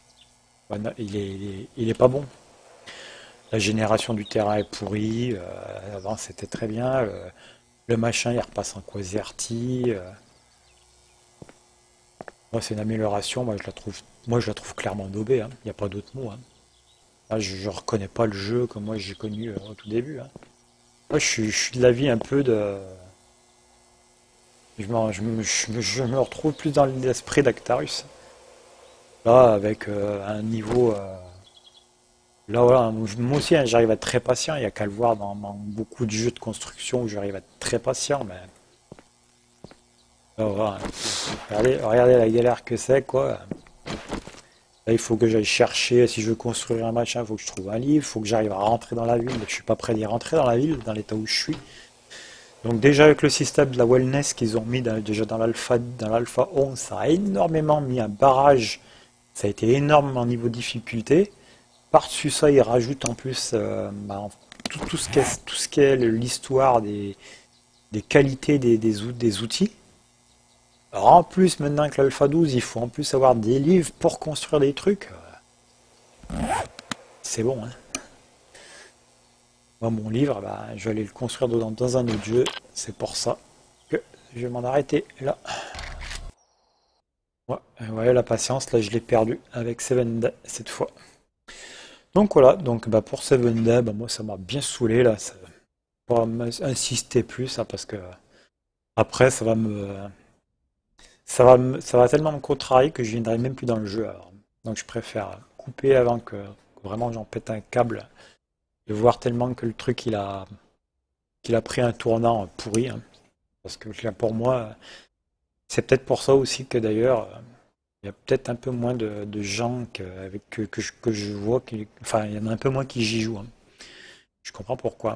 il est pas bon. La génération du terrain est pourrie. Avant c'était très bien. Le machin il repasse en QWERTY. Moi c'est une amélioration. Moi je la trouve clairement daubée, hein. Il n'y a pas d'autre mot, hein. Là, je reconnais pas le jeu comme moi j'ai connu au tout début, hein. Moi, je suis de l'avis un peu de. Je me retrouve plus dans l'esprit d'Actarus. Là, avec un niveau. Là, voilà, moi aussi, hein, j'arrive à être très patient. Il n'y a qu'à le voir dans beaucoup de jeux de construction où j'arrive à être très patient. Mais là, voilà, hein. Regardez la galère que c'est, quoi. Là, il faut que j'aille chercher. Si je veux construire un machin, il faut que je trouve un livre. Il faut que j'arrive à rentrer dans la ville. Mais je suis pas prêt d'y rentrer dans la ville, dans l'état où je suis. Donc déjà avec le système de la wellness qu'ils ont mis déjà dans l'alpha 11, ça a énormément mis un barrage, ça a été énorme en niveau difficulté. Par-dessus ça, ils rajoutent en plus tout ce qui est l'histoire des qualités des outils. Alors en plus, maintenant que l'Alpha 12, il faut en plus avoir des livres pour construire des trucs. C'est bon, hein. Moi, mon livre, bah, je vais aller le construire dans un autre jeu. C'est pour ça que je vais m'en arrêter là. Ouais, ouais, la patience, là, je l'ai perdu avec Seven Day cette fois. Donc voilà, donc bah, pour Seven Day, bah, moi, ça m'a bien saoulé là. Ça, pas insister plus, hein, parce que après, ça va tellement me contrarier que je viendrai même plus dans le jeu. Alors. Donc je préfère couper avant que vraiment j'en pète un câble et voir tellement que le truc qu'il a pris un tournant pourri, hein. Parce que là, pour moi, c'est peut-être pour ça aussi que d'ailleurs, il y a peut-être un peu moins de gens que je vois, enfin, il y en a un peu moins qui j'y jouent, hein. Je comprends pourquoi.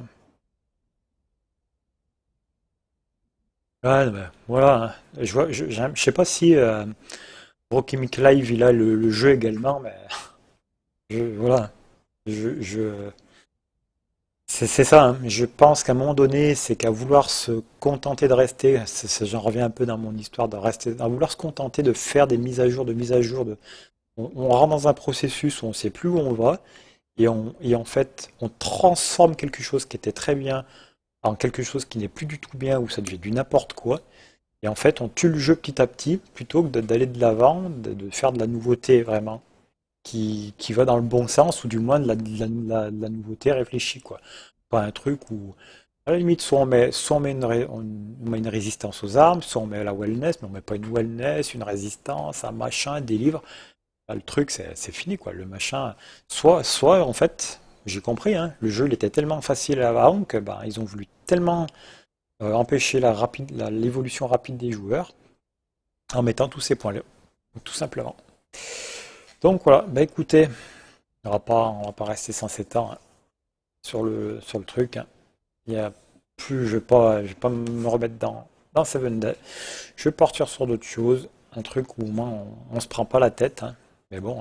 Ouais, non, mais voilà, hein. Je sais pas si Rocky Mick Live il a le jeu également, mais voilà. Je, c'est ça, hein. Je pense qu'à un moment donné, c'est qu'à vouloir se contenter de rester, j'en reviens un peu dans mon histoire de rester, à vouloir se contenter de faire des mises à jour, on rentre dans un processus où on ne sait plus où on va, et en fait, on transforme quelque chose qui était très bien en quelque chose qui n'est plus du tout bien, où ça devient du n'importe quoi, et en fait, on tue le jeu petit à petit, plutôt que d'aller de l'avant, de faire de la nouveauté vraiment, qui va dans le bon sens, ou du moins de la nouveauté réfléchie, quoi. Pas un truc où, à la limite, soit on met on met une résistance aux armes, soit on met la wellness, mais on met pas une wellness, une résistance, un machin, des livres. Là, le truc, c'est fini, quoi. Le machin. Soit en fait, j'ai compris, hein, le jeu il était tellement facile avant que ben, ils ont voulu tellement empêcher l'évolution rapide des joueurs en mettant tous ces points-là, tout simplement. Donc voilà, bah écoutez, on va pas rester sans s'étendre, hein, sur le truc, hein. Il y a je vais pas me remettre dans Seven Day. Je vais partir sur d'autres choses, un truc où au moins on se prend pas la tête, hein. Mais bon,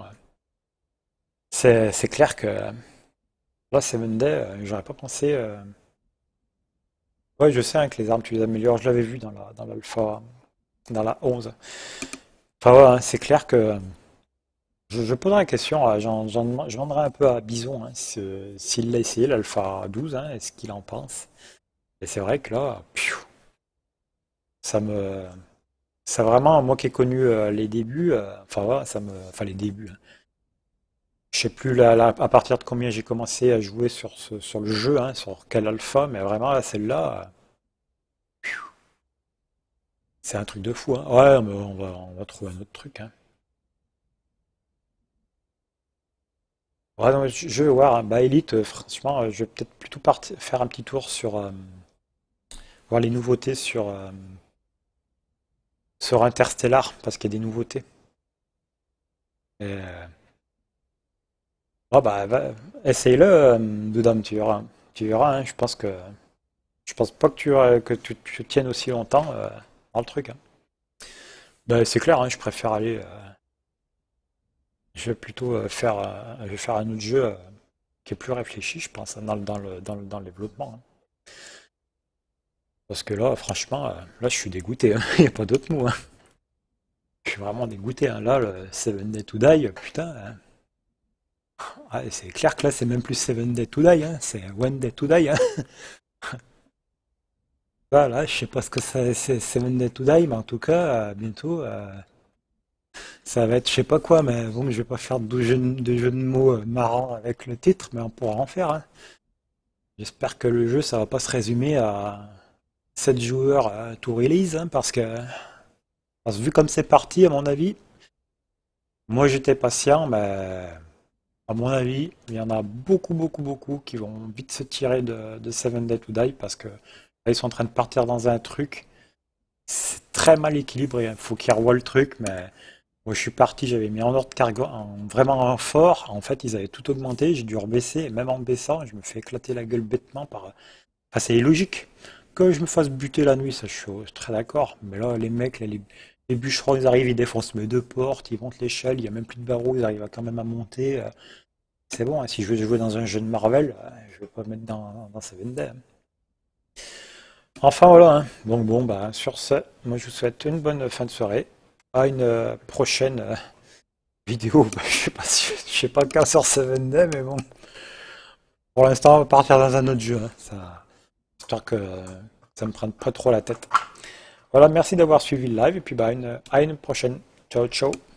c'est clair que là, Seven Day, j'aurais pas pensé. Ouais, je sais, hein, que les armes, tu les améliores. Je l'avais vu dans l'alpha, dans la 11. Enfin, voilà, hein, c'est clair que je poserai la question, je demanderai un peu à Bison, hein, s'il l'a essayé, l'alpha 12, hein, et ce qu'il en pense. Et c'est vrai que là, ça me. Ça vraiment, moi qui ai connu les débuts, enfin voilà, enfin les débuts, hein. Je sais plus à partir de combien j'ai commencé à jouer sur le jeu, hein, sur quel alpha, mais vraiment là, celle-là, c'est un truc de fou, hein. Ouais, mais on va trouver un autre truc, hein. Ouais, non, je vais voir, hein. Bah Elite, franchement, je vais peut-être plutôt faire un petit tour sur voir les nouveautés sur Interstellar, parce qu'il y a des nouveautés. Et, oh, bah, essaye-le, Doudam, tu verras. Tu verras, hein, je pense pas que tu tiennes aussi longtemps dans le truc, hein. Bah, c'est clair, hein, je préfère aller. Je vais plutôt je vais faire un autre jeu qui est plus réfléchi, je pense, hein, dans le développement, hein. Parce que là, franchement, là, je suis dégoûté, hein. Il n'y a pas d'autre mot, hein. Je suis vraiment dégoûté, hein. Là, le Seven Day to Die, putain, hein. Ah, et c'est clair que là, c'est même plus Seven Day to Die, hein. C'est One Day to Die, hein. Là, je sais pas ce que c'est Seven Day to Die, mais en tout cas, bientôt, ça va être je sais pas quoi, mais bon, je vais pas faire de jeux de mots marrants avec le titre, mais on pourra en faire, hein. J'espère que le jeu, ça va pas se résumer à 7 joueurs to release, hein, parce que vu comme c'est parti, à mon avis, moi j'étais patient, mais à mon avis, il y en a beaucoup, beaucoup, beaucoup qui vont vite se tirer de Seven Day to Die parce que là, ils sont en train de partir dans un truc. C'est très mal équilibré, hein. Faut qu'ils revoient le truc, mais moi je suis parti, j'avais mis en ordre cargo, vraiment en fort. En fait, ils avaient tout augmenté, j'ai dû rebaisser, et même en baissant, je me fais éclater la gueule bêtement par. Enfin, c'est illogique. Que je me fasse buter la nuit, ça je suis très d'accord. Mais là, les mecs, là, les bûcherons, ils arrivent, ils défoncent mes deux portes, ils montent l'échelle, il n'y a même plus de barreaux, ils arrivent quand même à monter. C'est bon, hein, si je veux jouer dans un jeu de Marvel, je ne vais pas me mettre dans Seven Day, hein. Enfin voilà, hein. Donc bon, bah, sur ce, moi je vous souhaite une bonne fin de soirée. À une prochaine vidéo. Bah, je sais pas quand sur 7 Day, mais bon. Pour l'instant, on va partir dans un autre jeu, hein. Ça, histoire que ça me prenne pas trop la tête. Voilà, merci d'avoir suivi le live et puis bah, à une prochaine. Ciao, ciao.